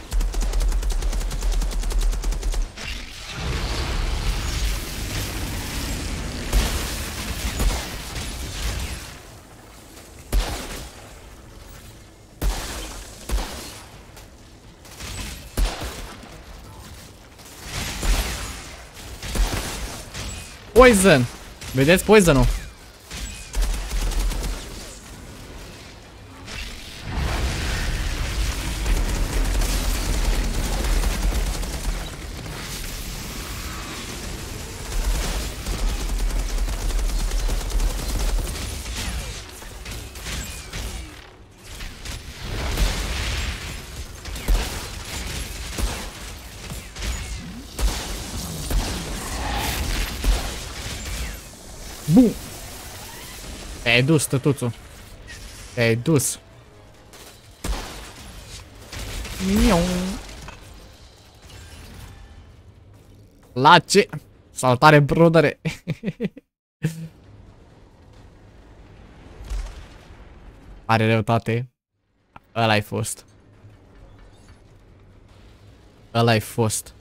Poison! Vedeți poison-ul? Bum! Te-ai dus, tătuțu. Te-ai dus. Miau. Lace! Saltare brodere! Are răutate. Ăla-i fost. Ăla-i fost.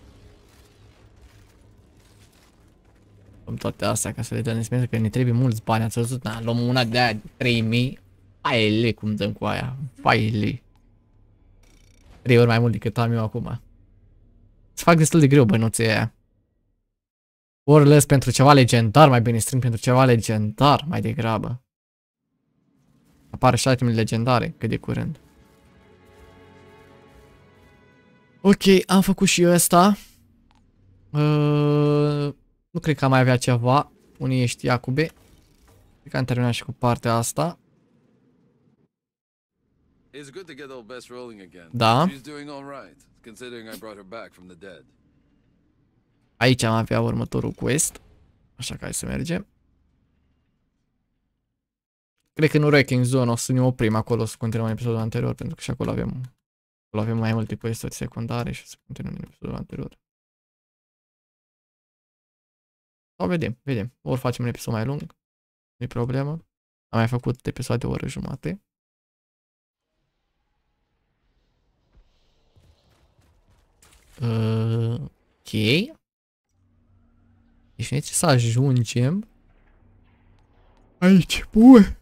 Luăm toate astea ca să le dăm în că ne trebuie mulți bani, ați văzut? Na, luăm una de aia trei mii. Faile cum dăm cu aia. Faile. trei ori mai mult decât am eu acum. Se fac destul de greu bănuții aia. Ori lăs pentru ceva legendar, mai bine strâng pentru ceva legendar mai degrabă. Apare și itemele legendare, cât de curând. Ok, am făcut și eu ăsta. Uh, nu cred că am mai avea ceva. Unii știa Iacube. Cred că am terminat și cu partea asta. Da. Aici am avea următorul quest. Așa că hai să mergem. Cred că în Wrecking Zone o să ne oprim acolo să continuăm în episodul anterior, pentru că și acolo avem, acolo avem mai multe quest-uri secundare și o să continuăm în episodul anterior. Sau vedem, vedem. Ori facem un episod mai lung, nu-i problemă. Am mai făcut episod de o oră jumate. Uh, ok. Deci ne să ajungem aici. Bun.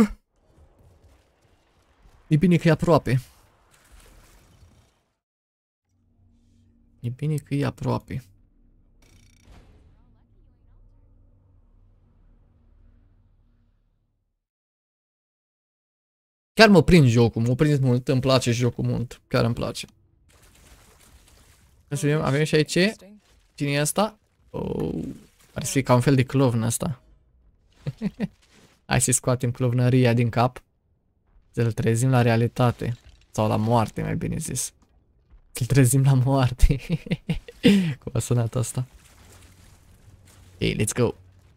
E bine că e aproape. E bine că e aproape. Chiar mă prind jocul, mă prind mult, îmi place jocul mult, chiar îmi place. Să vedem, avem și aici. Cine e asta? Oh, ar fi ca un fel de clovn ăsta. Hai să scoatem clovnăria din cap. Să-l trezim la realitate. Sau la moarte, mai bine zis. Să-l trezim la moarte. Cum a sunat asta? Ok, let's go.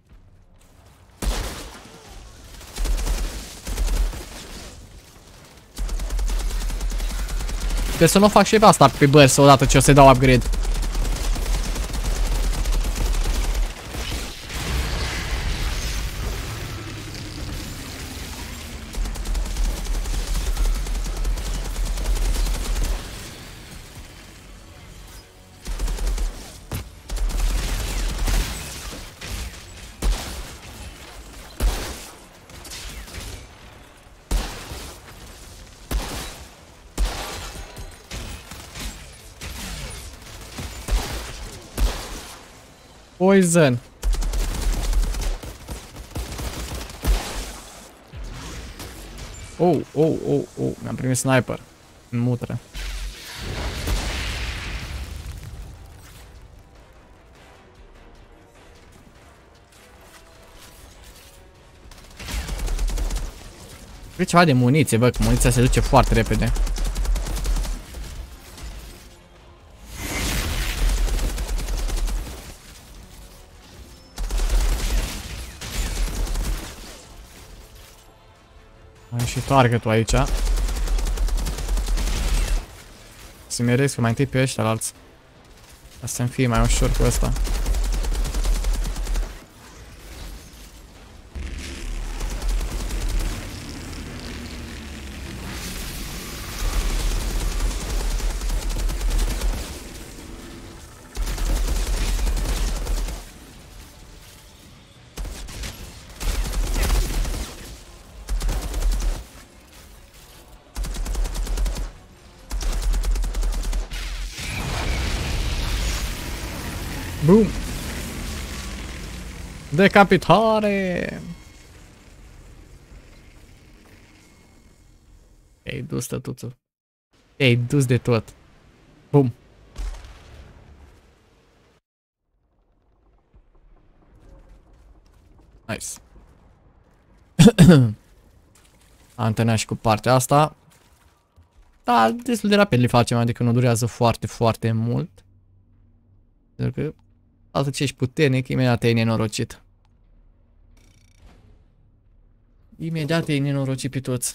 Sper să nu fac și pe asta pe bărsă odată ce o să dau upgrade. Poison. Oh, oh, oh, oh, mi-am primit sniper. În mutră. Vreau ceva de muniție, bă, că muniția se duce foarte repede. Mai e și targetul aici. Să meresc mai întâi pe ăștia alți. Ca să-mi fie mai ușor cu ăsta. Boom! Decapitare! Ei dus tătuțul. Ei dus de tot. Bum! Nice. Am terminat și cu partea asta. Da, destul de rapid le facem, adică nu durează foarte, foarte mult. Pentru că atât ce ești puternic, imediat te-ai nenorocit. Imediat te-ai nenorocit pe toți.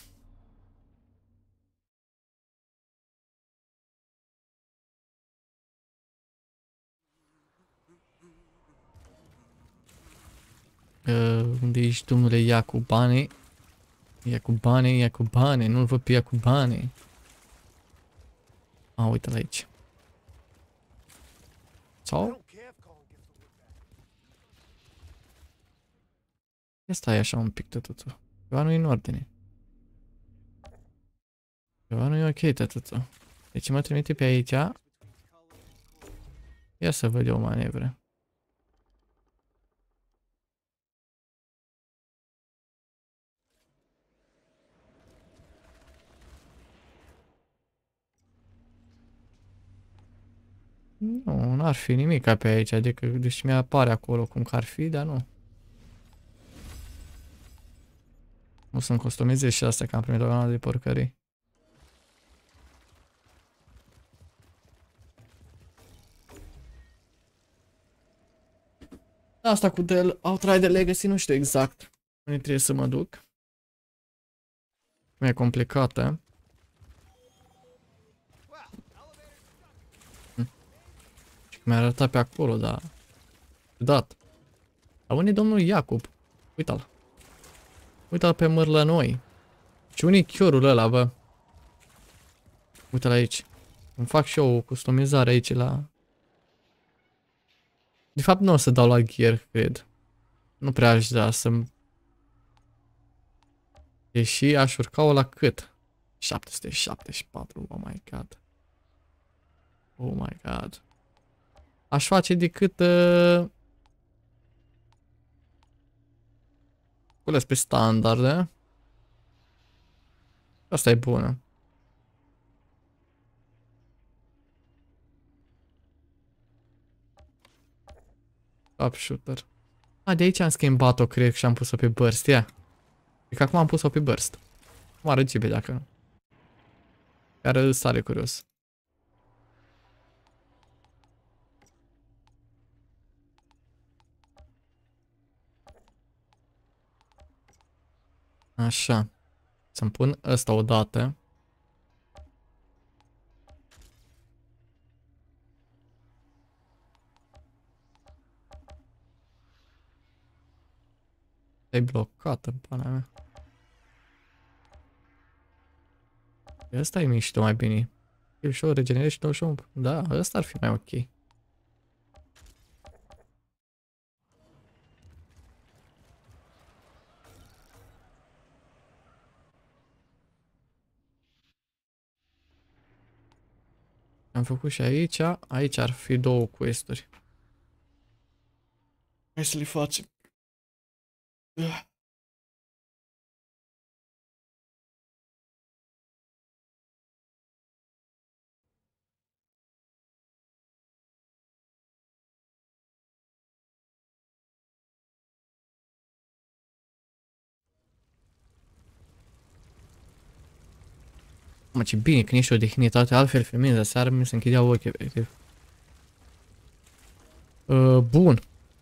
Uh, unde ești, domnule Iacubane? Iacubane, Iacubane, nu-l văd pe Iacubane. A, uite-l aici. Sau? Ia stai așa un pic, tătuțu. Ceva nu e în ordine. Ceva nu e ok, tătuțu. Deci mă trimite pe aici. Ia să văd eu o manevră. Nu, n-ar fi nimic pe aici, adică deci mi-apare acolo cum că ar fi, dar nu. Nu să-mi customizez și asta că am primit o grămadă de porcării. Asta cu Dell Outrider Legacy nu știu exact unde trebuie să mă duc. E complicată. Hm. Mi-a arătat pe acolo, dar... Dat. Dar unde e domnul Iacob? Uita-l. Uita-l pe mârlănoi. Și unde e chiorul ăla, bă? Uite-l aici. Îmi fac și eu o customizare aici la... De fapt nu o să dau la gear, cred. Nu prea aș da să-mi... Deși aș urca-o la cât? șapte sute șaptezeci și patru, oh my god. Oh my god. Aș face decât... Uh... Cules pe standarde. Asta e bună. Top shooter. A, de aici am schimbat-o, cred, și am pus-o pe burst, ia. Cred că acum am pus-o pe burst. Cum arăt pe dacă... Chiar sare curios. Așa. Să-mi pun ăsta odată. E blocat în pana mea. Ăsta e mișto mai bine. Kill show, regeneration show. Da, ăsta ar fi mai ok. Am făcut și aici. Aici ar fi două questuri. Hai să le facem. Mă, ce bine când ești odihnitate, altfel femeile de seară mi se închideau ochii, efectiv. Uh, bun.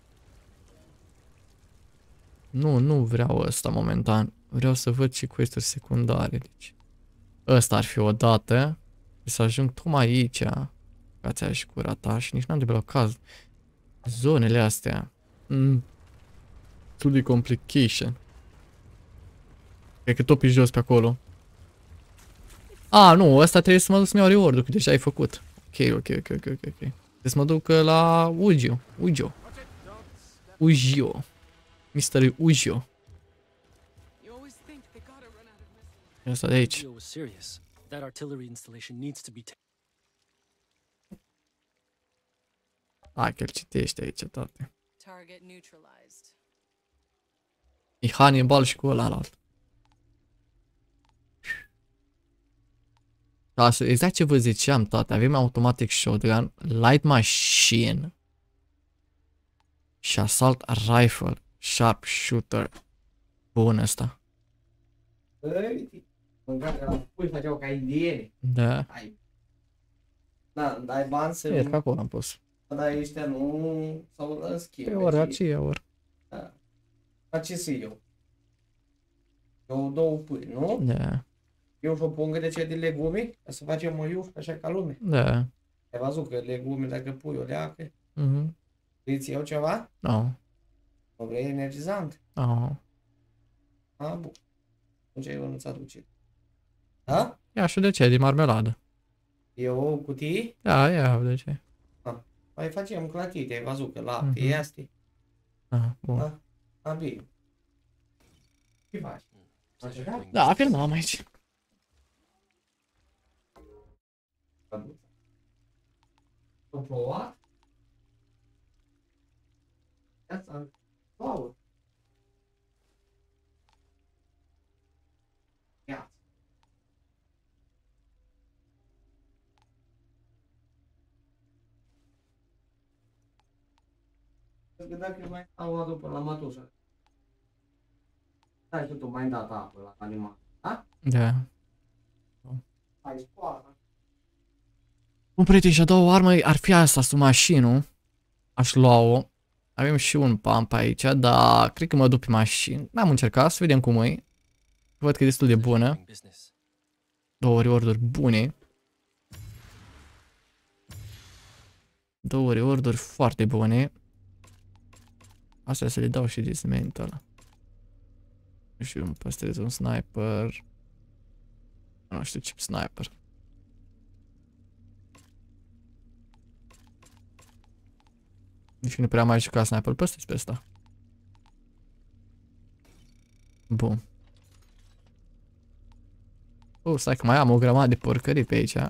Nu, nu vreau ăsta momentan. Vreau să văd și quest-uri secundare. Deci. Ăsta ar fi o dată. Să ajung tocmai aici. Cația și cura ta și nici n-am de blocaz. Zonele astea. Mm. Too de complication. Cred că tot pe jos pe acolo. A, nu, ăsta trebuie să mă duc să-mi iau reward-ul, că deja ai făcut. Ok, ok, ok, ok, ok, ok. Trebuie să mă duc la Ugio. Ugio. Ugio. mister Ugio. E asta de aici. Hai că-l citește aici toate. E Hannibal și cu ăla alt. Asta, exact ce vă ziceam, toate. Avem automatic shotgun, light machine și assault rifle, sharp shooter. Bun ăsta. Băi, mâncare la pui făceau ca indieni. Da. Ai. Da, dai bani să... E, că acolo am pus. Dar ăștia nu s-au în schimb. Pe ori, aceea ori. Da. Dar ce să eu? Eu două pui, nu? Da. Eu și o pungă de ce de legume, ca să facem o iuf, așa ca lume. Da. Ai văzut că legume, dacă pui o leacă, Mhm. îți iau ceva? No. Nu vrei energizant? Oh. A, bun. Atunci eu nu-ți aduce. Da? Ia și de ce? De marmeladă. E o cutie? Da, ia de ce. Mai facem clatite, ai văzut că lapte, Mhm. e astea. Ah, bun. Da? A, bine. Ce faci? Da, filmam aici. Am plouat? Asta, plouă. Ia. Cred că dacă mai stau adu până la mătușă. Stai că tu mai dat apă la animal, da? Da. Hai, scoară. Un prieten și-a dat o armă, ar fi asta, submașinul. Aș lua-o. Avem și un pump aici, dar cred că mă duc pe mașină. N-am încercat, să vedem cum e. Văd că e destul de bună. Două reward-uri bune. Două reward-uri foarte bune. Astea să le dau și dismantle. Și îmi păstrez un sniper. Nu știu ce sniper. Nici nu prea mai jucat sniper, păstrez pe ăsta. Bun. Oh, stai că mai am o grămadă de porcării pe aici.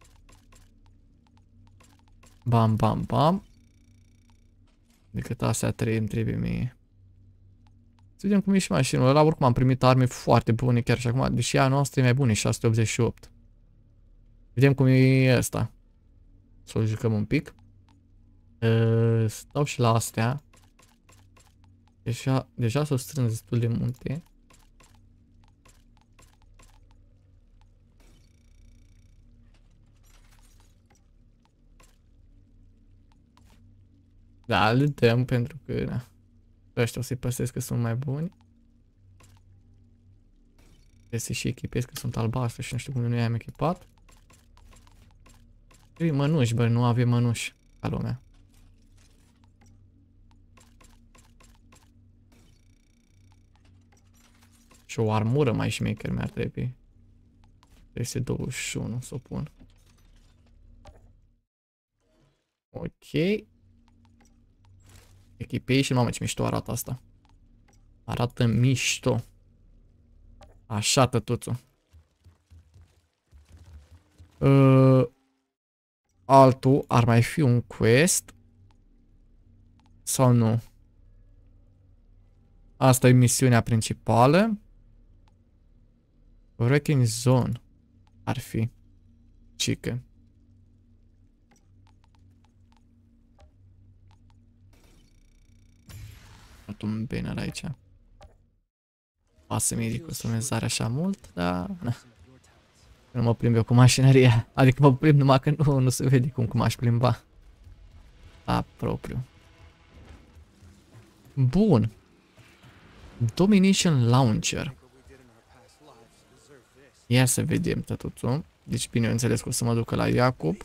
Bam, bam, bam. Decât astea trei îmi trebuie mie. Să vedem cum e și mașinul ăla. Oricum am primit arme foarte bune chiar și acum. Deși a noastră e mai bună, șase sute optzeci și opt. Vedem cum e ăsta. Să-l jucăm un pic. Uh, stau și la astea. Deja, deja s-au strâns destul de multe. Da, le dăm pentru că na, ăștia o să-i păstrez că sunt mai buni. Trebuie să și echipez că sunt albastre și nu știu cum nu i-am echipat. Ei, mănuși, bă, nu avem mănuși ca lumea. Și o armură mai șmecher mi-ar trebui. Trebuie douăzeci și unu să o pun. Ok. Equipation, mamă ce mișto arată asta. Arată mișto. Așa, tătuțu. Uh, altul ar mai fi un quest. Sau nu? Asta e misiunea principală. Wrecking Zone ar fi. Cică. Tot un banner aici. Pasă mie cu sumenzare așa mult, dar... Na. Nu mă plimb eu cu mașinăria. Adică mă plimb numai că nu, nu se vede cum, cum aș plimba. A, propriu. Bun. Domination Launcher. Ia să vedem tătuțul. Deci bineînțeles că o să mă duc la Iacob.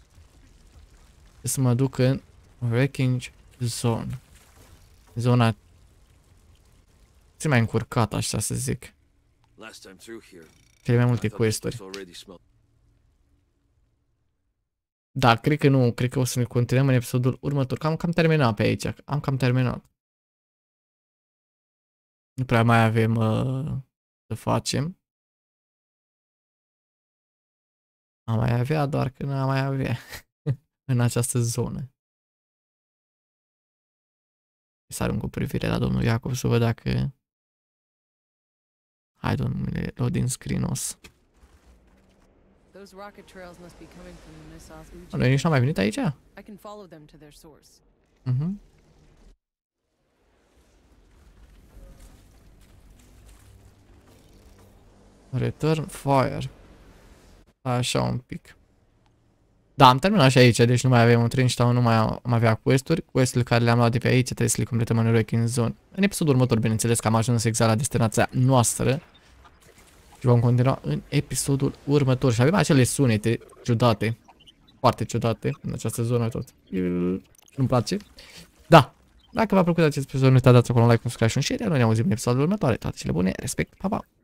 O să mă duc în Wrecking Zone. Zona cel mai încurcată, așa să zic. Cele mai multe quest-uri. Da, cred că nu, cred că o să ne continuăm în episodul următor. Cam cam terminat pe aici, am cam terminat. Nu prea mai avem uh, să facem. Am mai avea, doar că nu am mai avea în această zonă. Să arunc cu privire la domnul Iacob să văd dacă... Hai, domnule, loading screen-os. Noi nici n-am mai venit aici? Mhm. Return fire. Așa un pic. Da, am terminat și aici, deci nu mai avem un trench town, nu mai am avea quest-uri. Quest-urile care le-am luat de pe aici trebuie să le completăm în Wrecking Zone. În episodul următor, bineînțeles, că am ajuns exact la destinația noastră. Și vom continua în episodul următor. Și avem acele sunete ciudate. Foarte ciudate în această zonă tot. Nu-mi place. Da. Dacă v-a plăcut acest episod, nu uitați dați acolo un like, un subscribe și un share. Noi ne auzim în episodul următor. Toate cele bune. Respect. Pa, pa.